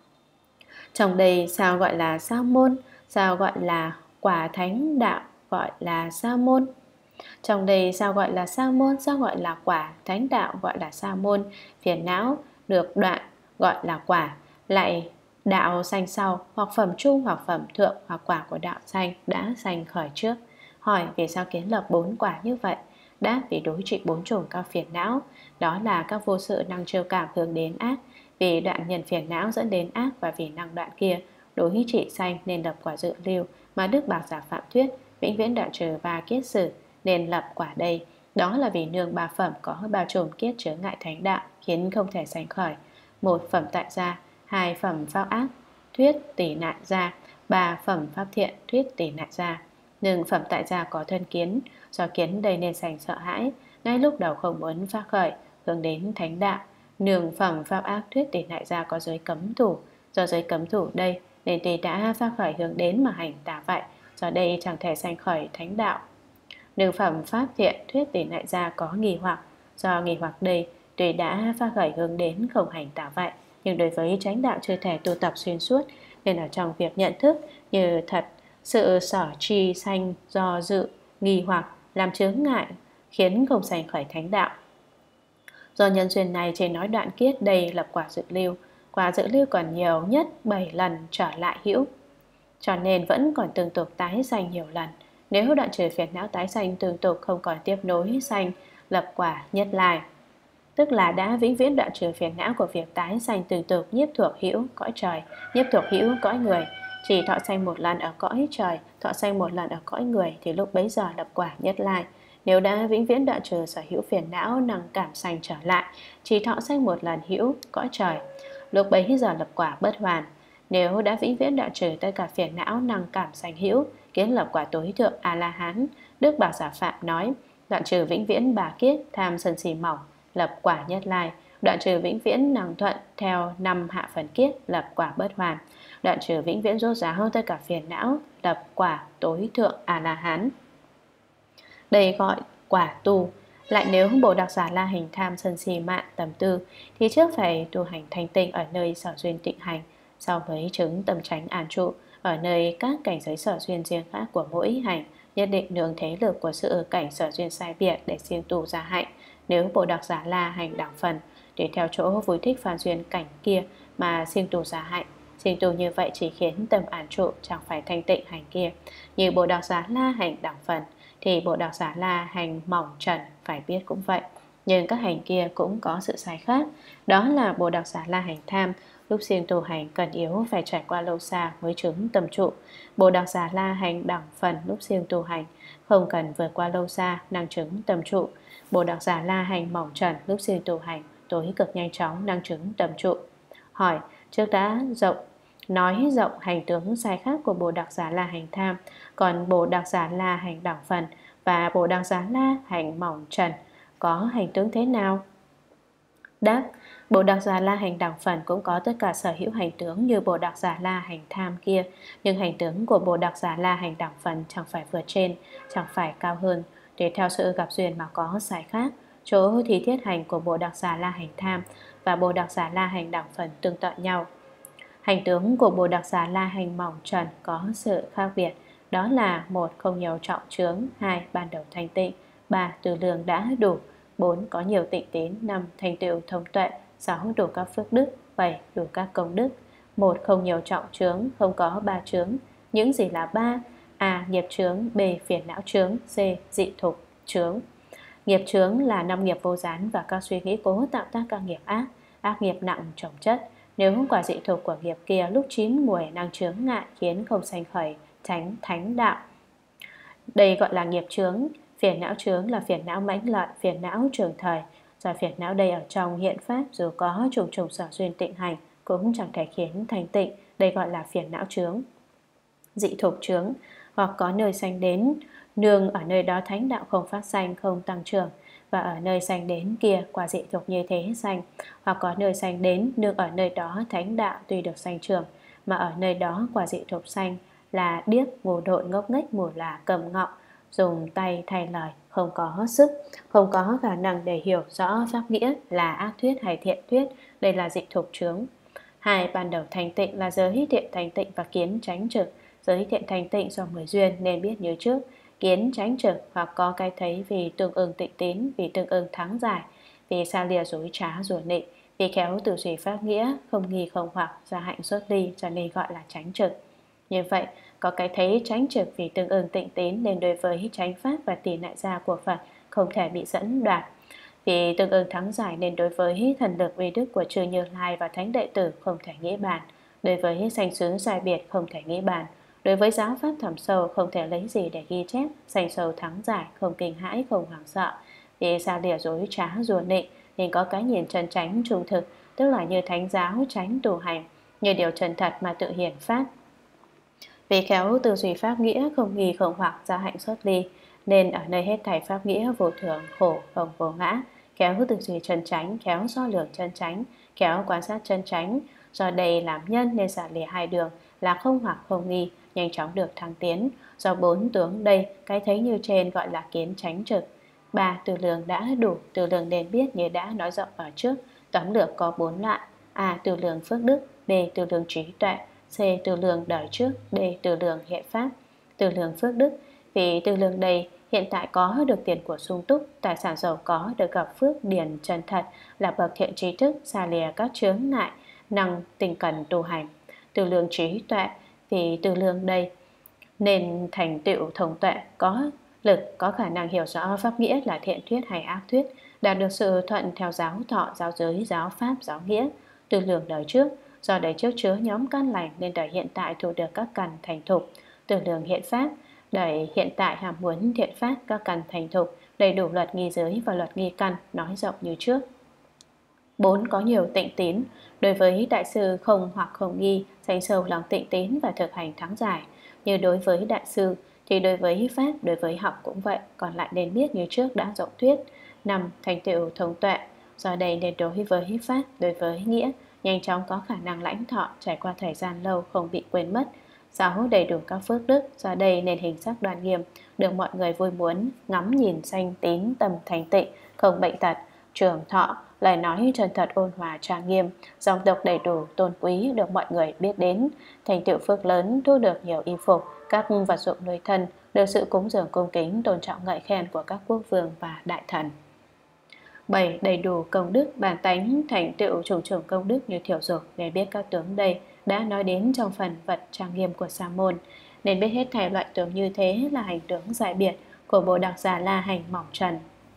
Trong đây sao gọi là sa môn, sao gọi là quả thánh đạo gọi là sa môn? Trong đây sao gọi là sa môn, sao gọi là quả thánh đạo gọi là sa môn? Phiền não được đoạn gọi là quả, lại đạo sanh sau, hoặc phẩm trung hoặc phẩm thượng, hoặc quả của đạo sanh đã sanh khởi trước. Hỏi vì sao kiến lập bốn quả như vậy? Đáp vì đối trị bốn chủng các phiền não, đó là các vô sự năng chiêu cảm hướng đến ác. Vì đoạn nhân phiền não dẫn đến ác, và vì năng đoạn kia đối trị sanh nên lập quả dự lưu, mà Đức Bạc Giả Phạm thuyết vĩnh viễn đoạn trừ ba kiết sử nên lập quả đây. Đó là vì nương ba phẩm có bao trùm kiết chướng ngại thánh đạo, khiến không thể sanh khởi. Một phẩm tại gia, hai phẩm pháp ác thuyết tỷ nạn gia, ba phẩm pháp thiện thuyết tỷ nạn gia. Nhưng phẩm tại gia có thân kiến, do kiến đây nên sanh sợ hãi, ngay lúc đầu không muốn phát khởi hướng đến thánh đạo. Nương phẩm pháp ác thuyết tỷ nạn gia có giới cấm thủ, do giới cấm thủ đây nên tuy đã phát khởi hướng đến mà hành tà vậy, do đây chẳng thể sanh khởi thánh đạo. Nương phẩm pháp thiện thuyết tỷ nạn gia có nghi hoặc, do nghi hoặc đây tuy đã phát khởi hướng đến không hành tà vậy, nhưng đối với chánh đạo chưa thể tu tập xuyên suốt, nên ở trong việc nhận thức như thật sự sở tri sanh do dự nghi hoặc làm chướng ngại, khiến không sanh khởi thánh đạo. Do nhân duyên này trên nói đoạn kiết đây lập quả dự lưu, quả dự lưu còn nhiều nhất bảy lần trở lại hữu, cho nên vẫn còn tương tục tái sanh nhiều lần. Nếu đoạn trừ phiền não tái sanh tương tục không còn tiếp nối sanh lập quả nhất lai, tức là đã vĩnh viễn đoạn trừ phiền não của việc tái sanh tương tục nhiếp thuộc hữu cõi trời, nhiếp thuộc hữu cõi người. Chỉ thọ sanh một lần ở cõi trời, thọ sanh một lần ở cõi người thì lúc bấy giờ lập quả nhất lai. Nếu đã vĩnh viễn đoạn trừ sở hữu phiền não năng cảm sanh trở lại, chỉ thọ sanh một lần hữu cõi trời, lúc bấy giờ lập quả bất hoàn. Nếu đã vĩnh viễn đoạn trừ tất cả phiền não năng cảm sanh hữu, kiến lập quả tối thượng A La Hán. Đức Bạc Giả Phạm nói đoạn trừ vĩnh viễn bà kiết tham sân si mỏng, lập quả nhất lai. Đoạn trừ vĩnh viễn năng thuận theo năm hạ phần kiết, lập quả bất hoàn. Đoạn trừ vĩnh viễn rốt ráo hơn tất cả phiền não, lập quả tối thượng A La Hán. Đây gọi quả tu. Lại nếu Bồ Đạc Giả La hành tham sân si mạn tầm tư, thì trước phải tu hành thanh tịnh ở nơi sở duyên tịnh hành, sau mới chứng tâm chánh an trụ ở nơi các cảnh giới sở duyên riêng khác của mỗi hành, nhất định nương thế lực của sự cảnh sở duyên sai biệt để siêng tu gia hạnh. Nếu Bồ Đạc Giả La hành đẳng phần để theo chỗ vui thích phản duyên cảnh kia mà siêng tu gia hạnh, siêng tu như vậy chỉ khiến tâm an trụ, chẳng phải thanh tịnh hành kia. Như Bồ Đạc Giả La hành đẳng phần thì Bồ Đạc Giả La hành mỏng trần phải biết cũng vậy, nhưng các hành kia cũng có sự sai khác. Đó là Bồ Đạc Giả La hành tham, lúc siêng tu hành cần yếu phải trải qua lâu xa mới chứng tâm trụ. Bồ Đạc Giả La hành đẳng phần lúc siêng tu hành không cần vượt qua lâu xa năng chứng tâm trụ. Bồ Đạc Giả La hành mỏng trần lúc siêng tu hành tối cực nhanh chóng năng chứng tâm trụ. Hỏi trước đã rộng nói rộng hành tướng sai khác của Bồ Đạc Giả La hành tham, còn Bồ Đạc Giả La hành đẳng phần và Bồ Đạc Giả La hành mỏng trần có hành tướng thế nào? Đáp, Bồ Đạc Giả La hành đẳng phần cũng có tất cả sở hữu hành tướng như Bồ Đạc Giả La hành tham kia, nhưng hành tướng của Bồ Đạc Giả La hành đẳng phần chẳng phải vượt trên, chẳng phải cao hơn, để theo sự gặp duyên mà có sai khác. Chỗ thì thiết hành của Bồ Đạc Giả La hành tham và Bồ Đạc Giả La hành đẳng phần tương tự nhau. Hành tướng của Bồ Đạc Giả La hành mỏng trần có sự khác biệt, đó là một không nhiều trọng chướng, hai ban đầu thanh tịnh, ba từ lương đã đủ, bốn có nhiều tịnh tín, năm thành tựu thông tuệ, sáu đủ các phước đức, bảy đủ các công đức. Một không nhiều trọng chướng, không có ba chướng. Những gì là ba? A. Nghiệp chướng, B. Phiền não chướng, C. Dị thục chướng. Nghiệp chướng là năm nghiệp vô gián và các suy nghĩ cố tạo tác các nghiệp ác, ác nghiệp nặng chồng chất. Nếu quả dị thục của nghiệp kia lúc chín muồi năng chướng ngại khiến không sanh khởi tránh thánh đạo, đây gọi là nghiệp chướng. Phiền não chướng là phiền não mãnh lợi, phiền não trường thời. Do phiền não đây ở trong hiện pháp dù có trùng trùng sở duyên tịnh hành cũng chẳng thể khiến thành tịnh đây gọi là phiền não chướng. Dị thục chướng, hoặc có nơi sanh đến, nương ở nơi đó thánh đạo không phát sanh, không tăng trưởng, và ở nơi sanh đến kia quả dị thục như thế sanh, hoặc có nơi sanh đến, nương ở nơi đó thánh đạo tuy được sanh trưởng, mà ở nơi đó quả dị thục sanh là điếc, ngu độn, ngốc nghếch, mù lòa, cầm ngọng, dùng tay thay lời, không có sức, không có khả năng để hiểu rõ pháp nghĩa là ác thuyết hay thiện thuyết, đây là dị thục chướng. Hai, ban đầu thành tịnh là giới thiện thành tịnh và kiến chánh trực. Giới thiện thành tịnh do mười duyên nên biết như trước. Kiến chánh trực hoặc có cái thấy vì tương ưng tịnh tín, vì tương ưng thắng giải, vì xa lìa dối trá rủa nịnh, vì khéo từ suy pháp nghĩa, không nghi không hoặc, gia hạnh xuất ly, cho nên gọi là chánh trực. Như vậy, có cái thấy chánh trực vì tương ưng tịnh tín nên đối với chánh pháp và tỷ nại gia của Phật không thể bị dẫn đoạt. Vì tương ưng thắng giải nên đối với thần lực uy đức của Chư Như Lai và thánh đệ tử không thể nghĩ bàn. Đối với sanh xứ sai biệt không thể nghĩ bàn. Đối với giáo pháp thẳm sâu không thể lấy gì để ghi chép. Sanh sâu thắng giải, không kinh hãi, không hoảng sợ. Vì xa lìa dối trá rùa nịnh nên có cái nhìn chân chánh trung thực, tức là như thánh giáo tránh tu hành, như điều chân thật mà tự hiển phát. Vì khéo tư duy pháp nghĩa, không nghi không hoặc, gia hạnh xuất ly, nên ở nơi hết thảy pháp nghĩa vô thường, khổ, không vô ngã, khéo tư duy chân chánh, khéo so lường chân chánh, khéo quan sát chân chánh. Do đây làm nhân nên xả lìa hai đường là không hoặc không nghi, nhanh chóng được thăng tiến. Do bốn tướng đây, cái thấy như trên gọi là kiến chánh trực. Ba, từ lường đã đủ, từ lường nên biết như đã nói rộng ở trước. Tóm lược có bốn loại: A. Từ lường phước đức, B. Từ lường trí tuệ, C. Từ lường đời trước, D. Từ lường hiện pháp. Từ lường phước đức, vì từ lường đây hiện tại có được tiền của sung túc, tài sản giàu có, được gặp phước điển chân thật, là bậc thiện trí thức, xa lìa các chướng ngại, năng tinh cần tu hành. Từ lường trí tuệ, vì từ lường đây nên thành tựu thông tuệ, có lực, có khả năng hiểu rõ pháp nghĩa là thiện thuyết hay ác thuyết, đạt được sự thuận theo giáo thọ, giáo giới, giáo pháp, giáo nghĩa. Từ lường đời trước, do đời trước chứa nhóm căn lành nên đời hiện tại thu được các căn thành thục. Từ lường hiện pháp, đời hiện tại hàm muốn thiện pháp, các căn thành thục, đầy đủ luật nghi giới và luật nghi căn, nói rộng như trước. Bốn, có nhiều tịnh tín, đối với đại sư không hoặc không nghi, sanh sâu lòng tịnh tín và thực hành thắng giải. Như đối với đại sư thì đối với pháp, đối với học cũng vậy, còn lại nên biết như trước đã rộng thuyết. Năm, thành tựu thông tuệ, do đây nên đối với pháp, đối với nghĩa, nhanh chóng có khả năng lãnh thọ, trải qua thời gian lâu không bị quên mất. Sáu, đầy đủ các phước đức, do đây nên hình sắc đoan nghiêm, được mọi người vui muốn, ngắm nhìn sanh tín tâm thành tịnh, không bệnh tật, trường thọ, lời nói chân thật ôn hòa trang nghiêm, dòng tộc đầy đủ tôn quý, được mọi người biết đến. Thành tựu phước lớn, thu được nhiều y phục, các vật dụng nuôi thân, được sự cúng dường cung kính tôn trọng ngợi khen của các quốc vương và đại thần. Bảy, đầy đủ công đức, bản tánh thành tựu trùng trùng công đức như thiểu dục. Nên biết các tướng đây đã nói đến trong phần vật trang nghiêm của Sa môn, nên biết hết thảy loại tướng như thế là hành tướng giải biệt của Bồ Đạc Già La hành mỏng trần.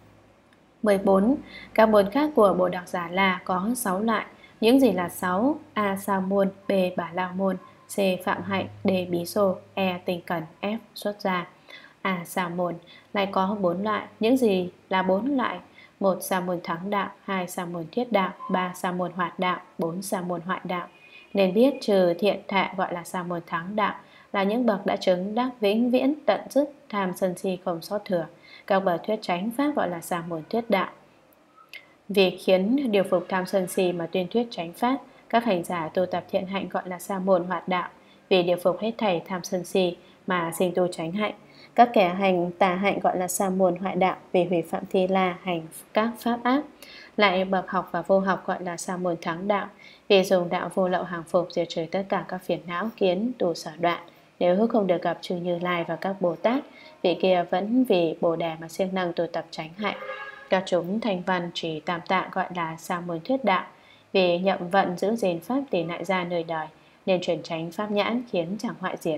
Mười bốn. Các môn khác của Bồ Đạc Già La có sáu loại. Những gì là sáu? A. Sa môn, B. Bà la môn, C. Phạm hạnh, D. Bí xô, E. Tinh cần, F. Xuất gia. A. Sa môn lại có bốn loại. Những gì là bốn loại? Một. Sa môn thắng đạo, hai. Sa môn thiết đạo, ba. Sa môn hoạt đạo, bốn. Sa môn hoại đạo. Nên biết trừ thiện thệ gọi là sa môn thắng đạo, là những bậc đã chứng đắc vĩnh viễn tận dứt tham sân si không sót thừa. Các bậc thuyết chánh pháp gọi là sa môn thuyết đạo, vì khiến điều phục tham sân si mà tuyên thuyết chánh pháp. Các hành giả tu tập thiện hạnh gọi là sa môn hoạt đạo, vì điều phục hết thảy tham sân si mà sinh tu chánh hạnh. Các kẻ hành tà hạnh gọi là sa môn hoại đạo, vì hủy phạm thi la, hành các pháp ác. Lại bậc học và vô học gọi là sa môn thắng đạo, vì dùng đạo vô lậu hàng phục diệt trừ tất cả các phiền não kiến tu sở đoạn. Nếu không được gặp Chư Như Lai và các Bồ Tát, vị kia vẫn vì Bồ Đề mà siêng năng tu tập chánh hạnh. Các chúng thành văn chỉ tam tạng gọi là sa môn thuyết đạo, vì nhậm vận giữ gìn pháp tỳ nại gia nơi đời, nên truyền tránh pháp nhãn khiến chẳng hoại diệt.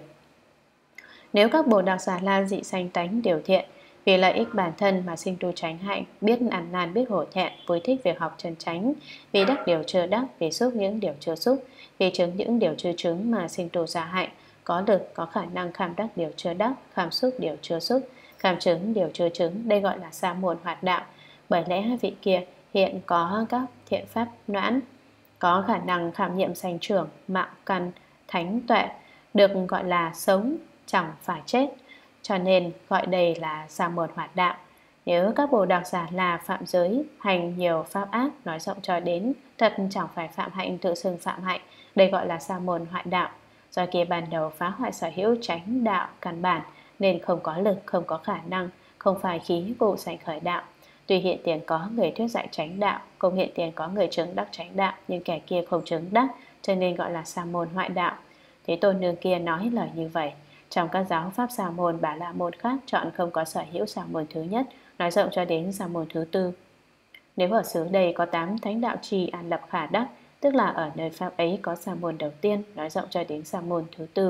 Nếu các Bồ Đạc Già La dị sanh tánh điều thiện, vì lợi ích bản thân mà sinh tu chánh hạnh, biết ăn năn biết hổ thẹn, vui thích việc học chân chánh, vì đắc điều chưa đắc, vì xúc những điều chưa xúc, vì chứng những điều chưa chứng mà sinh tu gia hạnh, có lực, có khả năng kham đắc điều chưa đắc, kham xúc điều chưa xúc, kham chứng điều chưa chứng, đây gọi là sa môn hoạt đạo. Bởi lẽ vị kia hiện có các thiện pháp noãn, có khả năng khảm nhiệm sanh trưởng, mạng căn, thánh tuệ, được gọi là sống, chẳng phải chết, cho nên gọi đây là sa môn hoạt đạo. Nếu các Bồ Đạc Giả là phạm giới, hành nhiều pháp ác, nói rộng cho đến thật chẳng phải phạm hạnh tự xưng phạm hạnh, đây gọi là sa môn hoại đạo. Do kia ban đầu phá hoại sở hữu chánh đạo căn bản, nên không có lực, không có khả năng, không phải khí cụ sanh khởi đạo. Tuy hiện tiền có người thuyết dạy chánh đạo, cũng hiện tiền có người chứng đắc chánh đạo, nhưng kẻ kia không chứng đắc, cho nên gọi là sa môn hoại đạo. Thế Tôn nương kia nói lời như vậy. Trong các giáo pháp sa môn, Bà La môn khác chọn không có sở hữu sa môn thứ nhất, nói rộng cho đến sa môn thứ tư. Nếu ở xứ đây có tám thánh đạo trì an lập khả đắc, tức là ở nơi pháp ấy có sa môn đầu tiên, nói rộng cho đến sa môn thứ tư.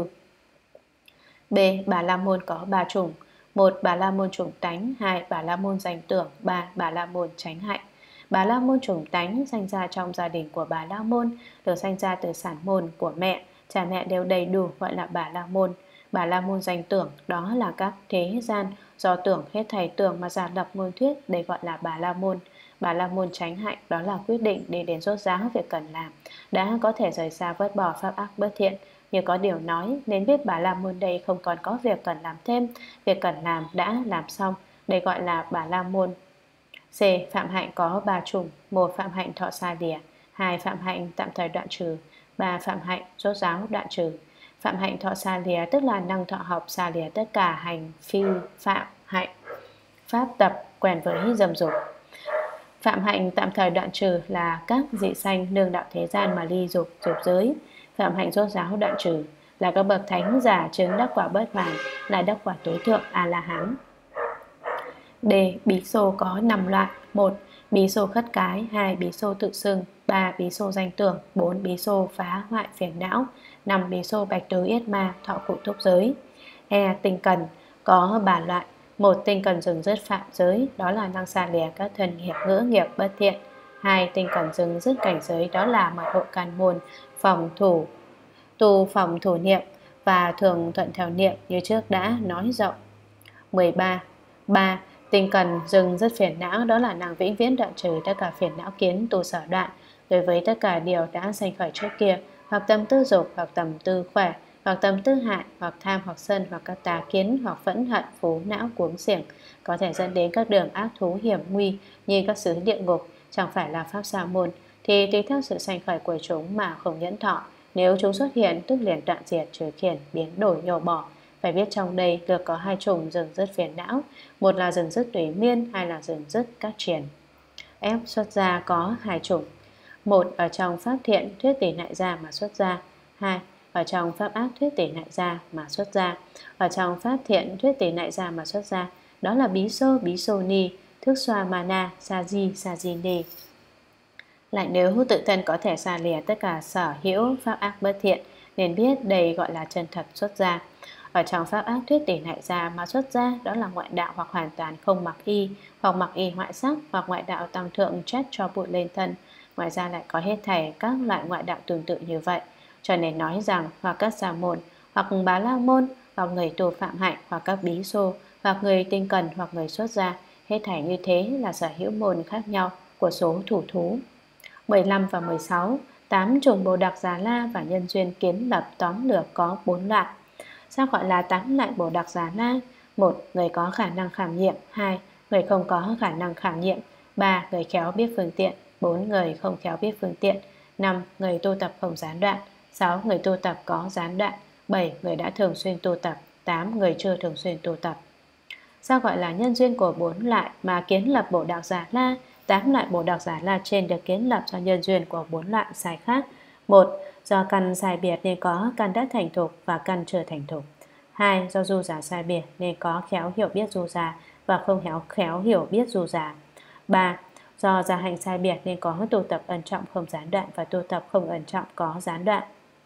B. Bà La môn có ba chủng: một. Bà La môn chủng tánh, hai. Bà La môn danh tưởng, ba. Bà La môn chánh hạnh. Bà La môn chủng tánh sanh ra trong gia đình của Bà La môn, được sanh ra từ sản môn của mẹ, cha mẹ đều đầy đủ, gọi là Bà La môn. Bà La môn danh tưởng, đó là các thế gian do tưởng hết thảy tưởng mà giả lập môn thuyết, đây gọi là Bà La môn. Bà La môn chánh hạnh, đó là quyết định để đến rốt ráo việc cần làm, đã có thể rời xa vứt bỏ pháp ác bất thiện. Như có điều nói, nên biết Bà La môn đây không còn có việc cần làm thêm, việc cần làm đã làm xong, đây gọi là Bà La môn. C. Phạm hạnh có ba chủng: một. Phạm hạnh thọ xa lìa, hai. Phạm hạnh tạm thời đoạn trừ, ba. Phạm hạnh rốt ráo đoạn trừ. Phạm hạnh thọ xa lìa tức là năng thọ học xa lìa tất cả hành phi phạm hạnh, pháp tập quen với dâm dục. Phạm hạnh tạm thời đoạn trừ là các dị sanh nương đạo thế gian mà ly dục, dục giới. Phạm hạnh rốt ráo đoạn trừ là các bậc thánh giả chứng đắc quả bất phàm, là đắc quả tối thượng A La Hán. D. Bí xô có năm loại: một. Bí xô khất cái, hai. Bí xô tự xưng, ba. Bí xô danh tưởng, bốn. Bí xô phá hoại phiền não, năm. Bí xô bạch tứ yết ma, thọ cụ túc giới. E. Tinh cần có ba loại: một. Tinh cần dừng dứt phạm giới, đó là năng xa lìa các thân nghiệp ngữ nghiệp bất thiện. Hai. Tinh cần dừng dứt cảnh giới, đó là mật hộ can môn, phòng thủ tu phòng thủ niệm và thường thuận theo niệm như trước đã nói rộng. mười ba. ba. Tinh cần dừng dứt phiền não, đó là năng vĩnh viễn đoạn trừ tất cả phiền não kiến tu sở đoạn đối với tất cả điều đã sanh khởi trước kia, hoặc tâm tư dục, hoặc tâm tư khỏe, hoặc tâm tư hại, hoặc tham, hoặc sân, hoặc các tà kiến, hoặc phẫn hận, phú não, cuống xiềng, có thể dẫn đến các đường ác thú hiểm nguy như các xứ địa ngục, chẳng phải là pháp sa môn, thì tùy theo sự sanh khởi của chúng mà không nhẫn thọ. Nếu chúng xuất hiện tức liền đoạn diệt, trừ khiển, biến đổi, nhổ bỏ. Phải biết trong đây được có hai chủng dừng dứt phiền não: một là dừng dứt tùy miên, hai là dừng dứt các triển. F. Xuất gia có hai chủng: một. Ở trong pháp thiện thuyết tỳ nại gia mà xuất gia, hai. Ở trong pháp ác thuyết tỳ nại gia mà xuất gia. Ở trong pháp thiện thuyết tỳ nại gia mà xuất gia, đó là bí xô, bí xô ni, thức xoa mana, sa di, sa di ni. Lại nếu tự thân có thể xa lìa tất cả sở hữu pháp ác bất thiện, nên biết đây gọi là chân thật xuất gia. Ở trong pháp ác thuyết tỳ nại gia mà xuất gia, đó là ngoại đạo hoặc hoàn toàn không mặc y, hoặc mặc y ngoại sắc, hoặc ngoại đạo tăng thượng trét cho bụi lên thân. Ngoài ra lại có hết thảy các loại ngoại đạo tương tự như vậy. Cho nên nói rằng hoặc các sa môn, hoặc Bà La môn, hoặc người tu phạm hạnh, hoặc các bí xô, hoặc người tinh cần, hoặc người xuất gia, hết thảy như thế là sở hữu môn khác nhau của số thủ thú. mười lăm và mười sáu. Tám chủng Bồ Đạc Già La và nhân duyên kiến lập tóm lược có bốn loại. Sao gọi là tám loại Bồ Đạc Già La? Một. Người có khả năng khảm nhiệm, hai. Người không có khả năng khảm nhiệm, ba. Người khéo biết phương tiện, bốn. Người không khéo biết phương tiện, năm. Người tu tập không gián đoạn, sáu. Người tu tập có gián đoạn, bảy. Người đã thường xuyên tu tập, tám. Người chưa thường xuyên tu tập. Sao gọi là nhân duyên của bốn loại mà kiến lập Bồ Đạc Già La? Tám loại Bồ Đạc Già La trên được kiến lập do nhân duyên của bốn loại sai khác. Một. Do căn sai biệt nên có căn đã thành thục và căn chưa thành thục. Hai. Do du giả sai biệt nên có khéo hiểu biết du giả và không khéo khéo hiểu biết du giả. Ba. Do gia hành sai biệt nên có tu tập ẩn trọng không gián đoạn và tu tập không ẩn trọng có gián đoạn.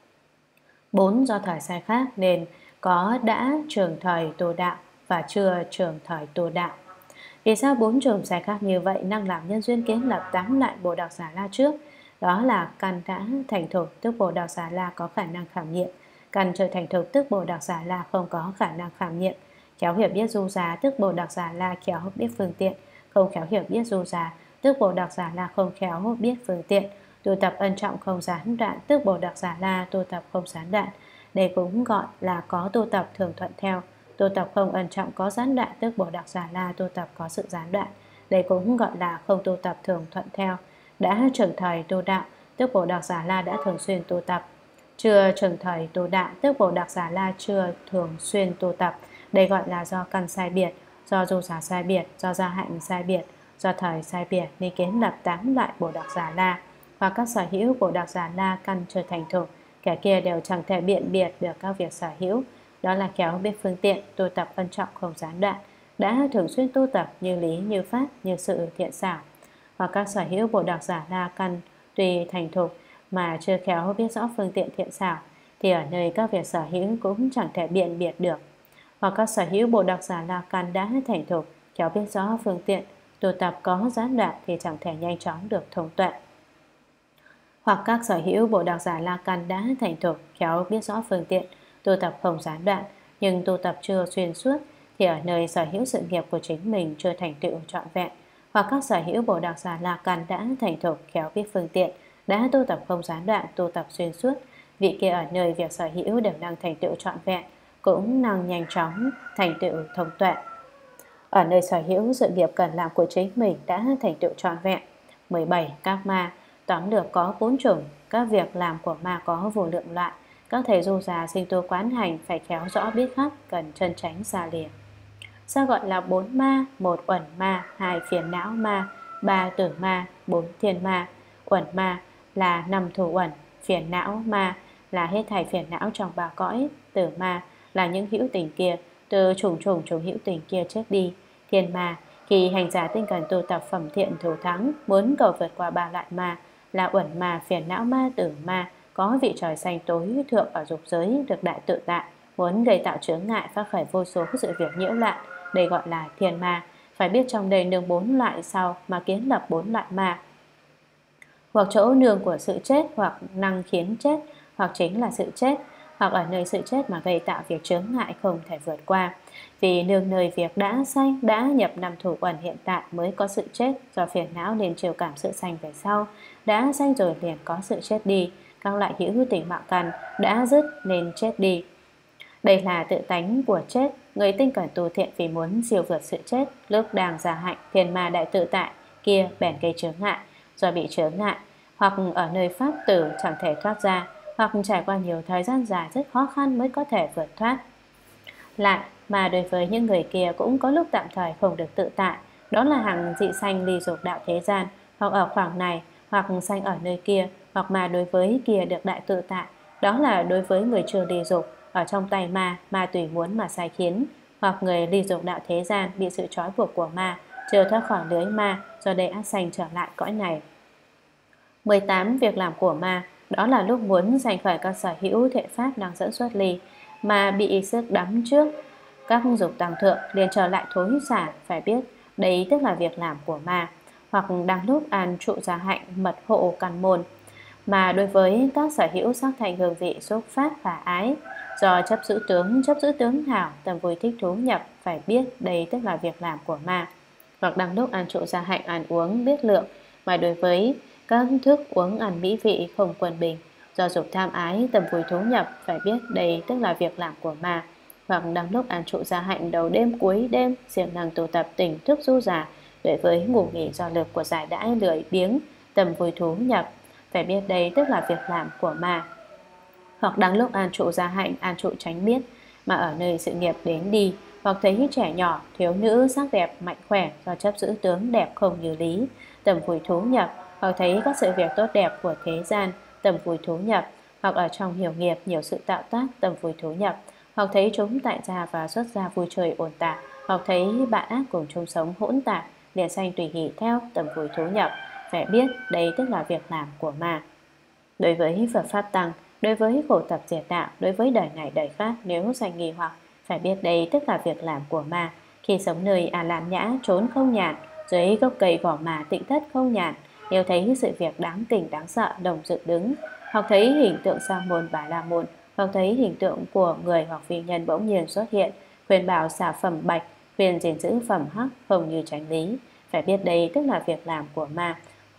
Bốn. Do thời sai khác nên có đã trường thời tu đạo và chưa trường thời tu đạo. Vì sao bốn chủng sai khác như vậy năng làm nhân duyên kiến lập tám loại Bồ Đạc Già La trước? Đó là căn đã thành thục tức Bồ Đạc Già La có khả năng khảm nhiệm, căn chưa thành thục tức Bồ Đạc Già La không có khả năng khảm nhiệm, khéo hiểu biết du giả tức Bồ Đạc Già La khéo biết phương tiện, không khéo hiểu biết du giả tức Bồ Đạc Già La không khéo biết phương tiện, Tu tập ân trọng không gián đoạn, tức Bồ Đặc Giả La tu tập không gián đoạn. Đây cũng gọi là có tu tập thường thuận theo. Tu tập không ân trọng có gián đoạn, tức Bồ Đặc Giả La tu tập có sự gián đoạn. Đây cũng gọi là không tu tập thường thuận theo. Đã trưởng thời tu đạo, tức Bồ Đặc Giả La đã thường xuyên tu tập. Chưa trưởng thời tu đạo, tức Bồ Đặc Giả La chưa thường xuyên tu tập. Đây gọi là do căn sai biệt, do du giả sai biệt, do gia hạnh sai biệt, do thời sai biệt nên kiến lập tám loại Bồ Đặc Giả La. Hoặc các sở hữu Bồ Đặc Giả La căn chưa thành thục, kẻ kia đều chẳng thể biện biệt được các việc sở hữu. Đó là khéo biết phương tiện, tu tập ân trọng không gián đoạn, đã thường xuyên tu tập như lý, như pháp, như sự thiện xảo. Hoặc các sở hữu Bồ Đặc Giả La căn tuy thành thục mà chưa khéo biết rõ phương tiện thiện xảo, thì ở nơi các việc sở hữu cũng chẳng thể biện biệt được. Hoặc các sở hữu Bồ Đặc Giả La căn đã thành thục, khéo biết rõ phương tiện, tu tập có gián đoạn thì chẳng thể nhanh chóng được thông tuệ. Hoặc các sở hữu Bồ Đặc Giả La căn đã thành thục, khéo biết rõ phương tiện, tu tập không gián đoạn, nhưng tu tập chưa xuyên suốt, thì ở nơi sở hữu sự nghiệp của chính mình chưa thành tựu trọn vẹn. Hoặc các sở hữu Bồ Đặc Giả La căn đã thành thục, khéo biết phương tiện, đã tu tập không gián đoạn, tu tập xuyên suốt, vị kia ở nơi việc sở hữu đều năng thành tựu trọn vẹn, cũng năng nhanh chóng thành tựu thông tuệ. Ở nơi sở hữu sự nghiệp cần làm của chính mình đã thành tựu trọn vẹn. mười bảy. Các ma. Tóm lược có bốn chủng. Các việc làm của ma có vô lượng loại. Các thầy du già sinh tu quán hành phải khéo rõ biết khắc, cần chân tránh xa lìa. Sao gọi là bốn ma? Một uẩn ma, hai phiền não ma, ba tử ma, bốn thiên ma. Uẩn ma là năm thủ uẩn, phiền não ma là hết thảy phiền não trong ba cõi, tử ma là những hữu tình kia từ trùng trùng trùng hữu tình kia chết đi. Thiên ma khi hành giả tinh cần tu tập phẩm thiện thủ thắng, muốn cầu vượt qua ba loại ma là uẩn ma, phiền não ma, tử ma, có vị trời xanh tối thượng ở dục giới được đại tự tại, muốn gây tạo chướng ngại, phát khởi vô số sự việc nhiễu loạn, đây gọi là thiên ma. Phải biết trong đây nương bốn loại sau mà kiến lập bốn loại ma, hoặc chỗ nương của sự chết, hoặc năng khiến chết, hoặc chính là sự chết, hoặc ở nơi sự chết mà gây tạo việc chướng ngại không thể vượt qua. Vì nương nơi việc đã sanh, đã nhập năm thủ uẩn hiện tại mới có sự chết, do phiền não nên chiều cảm sự sanh về sau, đã sanh rồi liền có sự chết đi. Các loại hữu tình mạo căn đã dứt nên chết đi. Đây là tự tánh của chết. Người tinh cần tu thiện vì muốn siêu vượt sự chết, lúc đang gia hạnh thiên ma đại tự tại kia bèn gây chướng ngại. Do bị chướng ngại, hoặc ở nơi pháp tử chẳng thể thoát ra, hoặc trải qua nhiều thời gian dài rất khó khăn mới có thể vượt thoát. Lại mà đối với những người kia cũng có lúc tạm thời không được tự tại, đó là hàng dị sanh ly dục đạo thế gian, hoặc ở khoảng này, hoặc sanh ở nơi kia, hoặc mà đối với kia được đại tự tại, đó là đối với người chưa ly dục, ở trong tay ma, ma tùy muốn mà sai khiến, hoặc người ly dục đạo thế gian bị sự trói buộc của ma, chưa thoát khỏi lưới ma, do đây ác sanh trở lại cõi này. mười tám. Việc làm của ma, đó là lúc muốn giành khởi các sở hữu thiện pháp đang dẫn xuất ly, mà bị sức đắm trước các dục tăng thượng liền trở lại thối xả, phải biết đấy tức là việc làm của ma. Hoặc đang lúc an trụ gia hạnh mật hộ căn môn, mà đối với các sở hữu sắc thành hương vị xúc pháp và ái, do chấp giữ tướng, chấp giữ tướng hảo, tầm vui thích thú nhập, phải biết đây tức là việc làm của ma. Hoặc đang lúc an trụ gia hạnh ăn uống biết lượng, mà đối với các thức uống ăn mỹ vị không quân bình, do dục tham ái, tầm vui thú nhập, phải biết đây tức là việc làm của ma. Hoặc đang lúc an trụ gia hạnh đầu đêm cuối đêm, siêng năng tu tập tỉnh thức du giả, đối với ngủ nghỉ do lực của giải đãi lười biếng, tầm vui thú nhập, phải biết đây tức là việc làm của ma. Hoặc đang lúc an trụ gia hạnh, an trụ tránh biết, mà ở nơi sự nghiệp đến đi, hoặc thấy trẻ nhỏ, thiếu nữ sắc đẹp mạnh khỏe, do chấp giữ tướng đẹp không như lý, tầm vui thú nhập, hoặc thấy các sự việc tốt đẹp của thế gian, tầm vui thú nhập, hoặc ở trong hiểu nghiệp nhiều sự tạo tác, tầm vui thú nhập, hoặc thấy chúng tại gia và xuất gia vui chơi ổn tạp, hoặc thấy bạn ác cùng chung sống hỗn tạp, liền sanh tùy hỷ theo, tầm vui thú nhập, phải biết đây tức là việc làm của ma. Đối với Phật Pháp Tăng, đối với khổ tập diệt đạo, đối với đời này đời khác, nếu sanh nghi hoặc, phải biết đây tức là việc làm của ma. Khi sống nơi A Lan Nhã trốn không nhàn, dưới gốc cây gò mà tịnh thất không nhàn, nếu thấy sự việc đáng kinh đáng sợ đồng dựng đứng, hoặc thấy hình tượng sa môn bà la môn, hoặc thấy hình tượng của người hoặc phi nhân bỗng nhiên xuất hiện, khuyên bảo xả phẩm bạch, khuyên gìn giữ phẩm hắc không như tránh lý, phải biết đây tức là việc làm của ma.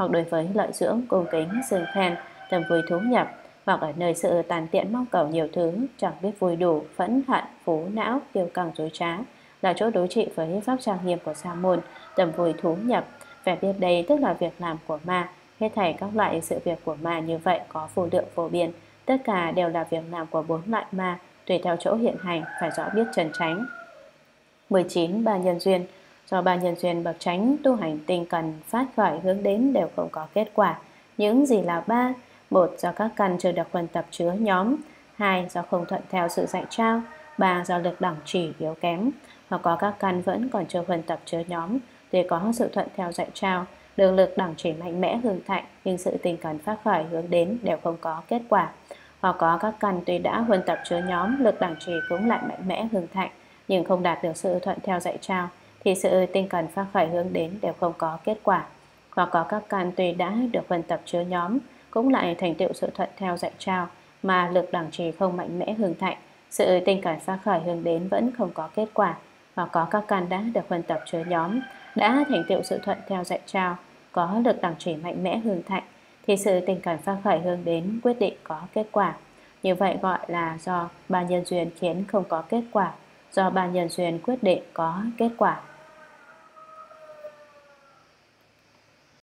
hoặc đối với lợi dưỡng, cung kính, xưng khen, tâm vui thú nhập, hoặc ở nơi sự tàn tiện mong cầu nhiều thứ, chẳng biết vui đủ, phẫn hận, phú não, kiêu căng dối trá, là chỗ đối trị với pháp trang nghiêm của sa môn, tâm vui thú nhập. Vẻ biết đây tức là việc làm của ma. Hết thảy các loại sự việc của ma như vậy có vô lượng vô biên, tất cả đều là việc làm của bốn loại ma, tùy theo chỗ hiện hành, phải rõ biết trần tránh. mười chín. Ba nhân duyên. Do ba nhân duyên bậc chánh, tu hành tinh cần phát khởi hướng đến đều không có kết quả. Những gì là ba? Một, do các căn chưa được huân tập chứa nhóm. Hai, do không thuận theo sự dạy trao. Ba, do lực đẳng chỉ yếu kém. Hoặc có các căn vẫn còn chưa huân tập chứa nhóm, tuy có sự thuận theo dạy trao, đường lực đẳng chỉ mạnh mẽ hưng thạnh, nhưng sự tinh cần phát khởi hướng đến đều không có kết quả. Hoặc có các căn tuy đã huân tập chứa nhóm, lực đẳng chỉ cũng lại mạnh mẽ hưng thạnh, nhưng không đạt được sự thuận theo dạy trao, thì sự tinh cần phát khởi hướng đến đều không có kết quả. Hoặc có các căn tuy đã được huân tập chứa nhóm, cũng lại thành tựu sự thuận theo dạy trao, mà lực đẳng trì không mạnh mẽ hưng thạnh, sự tinh cần phát khởi hướng đến vẫn không có kết quả. Hoặc có các căn đã được huân tập chứa nhóm, đã thành tựu sự thuận theo dạy trao, có lực đẳng trì mạnh mẽ hưng thạnh, thì sự tinh cần phát khởi hướng đến quyết định có kết quả. Như vậy gọi là do ba nhân duyên khiến không có kết quả, do ba nhân duyên quyết định có kết quả.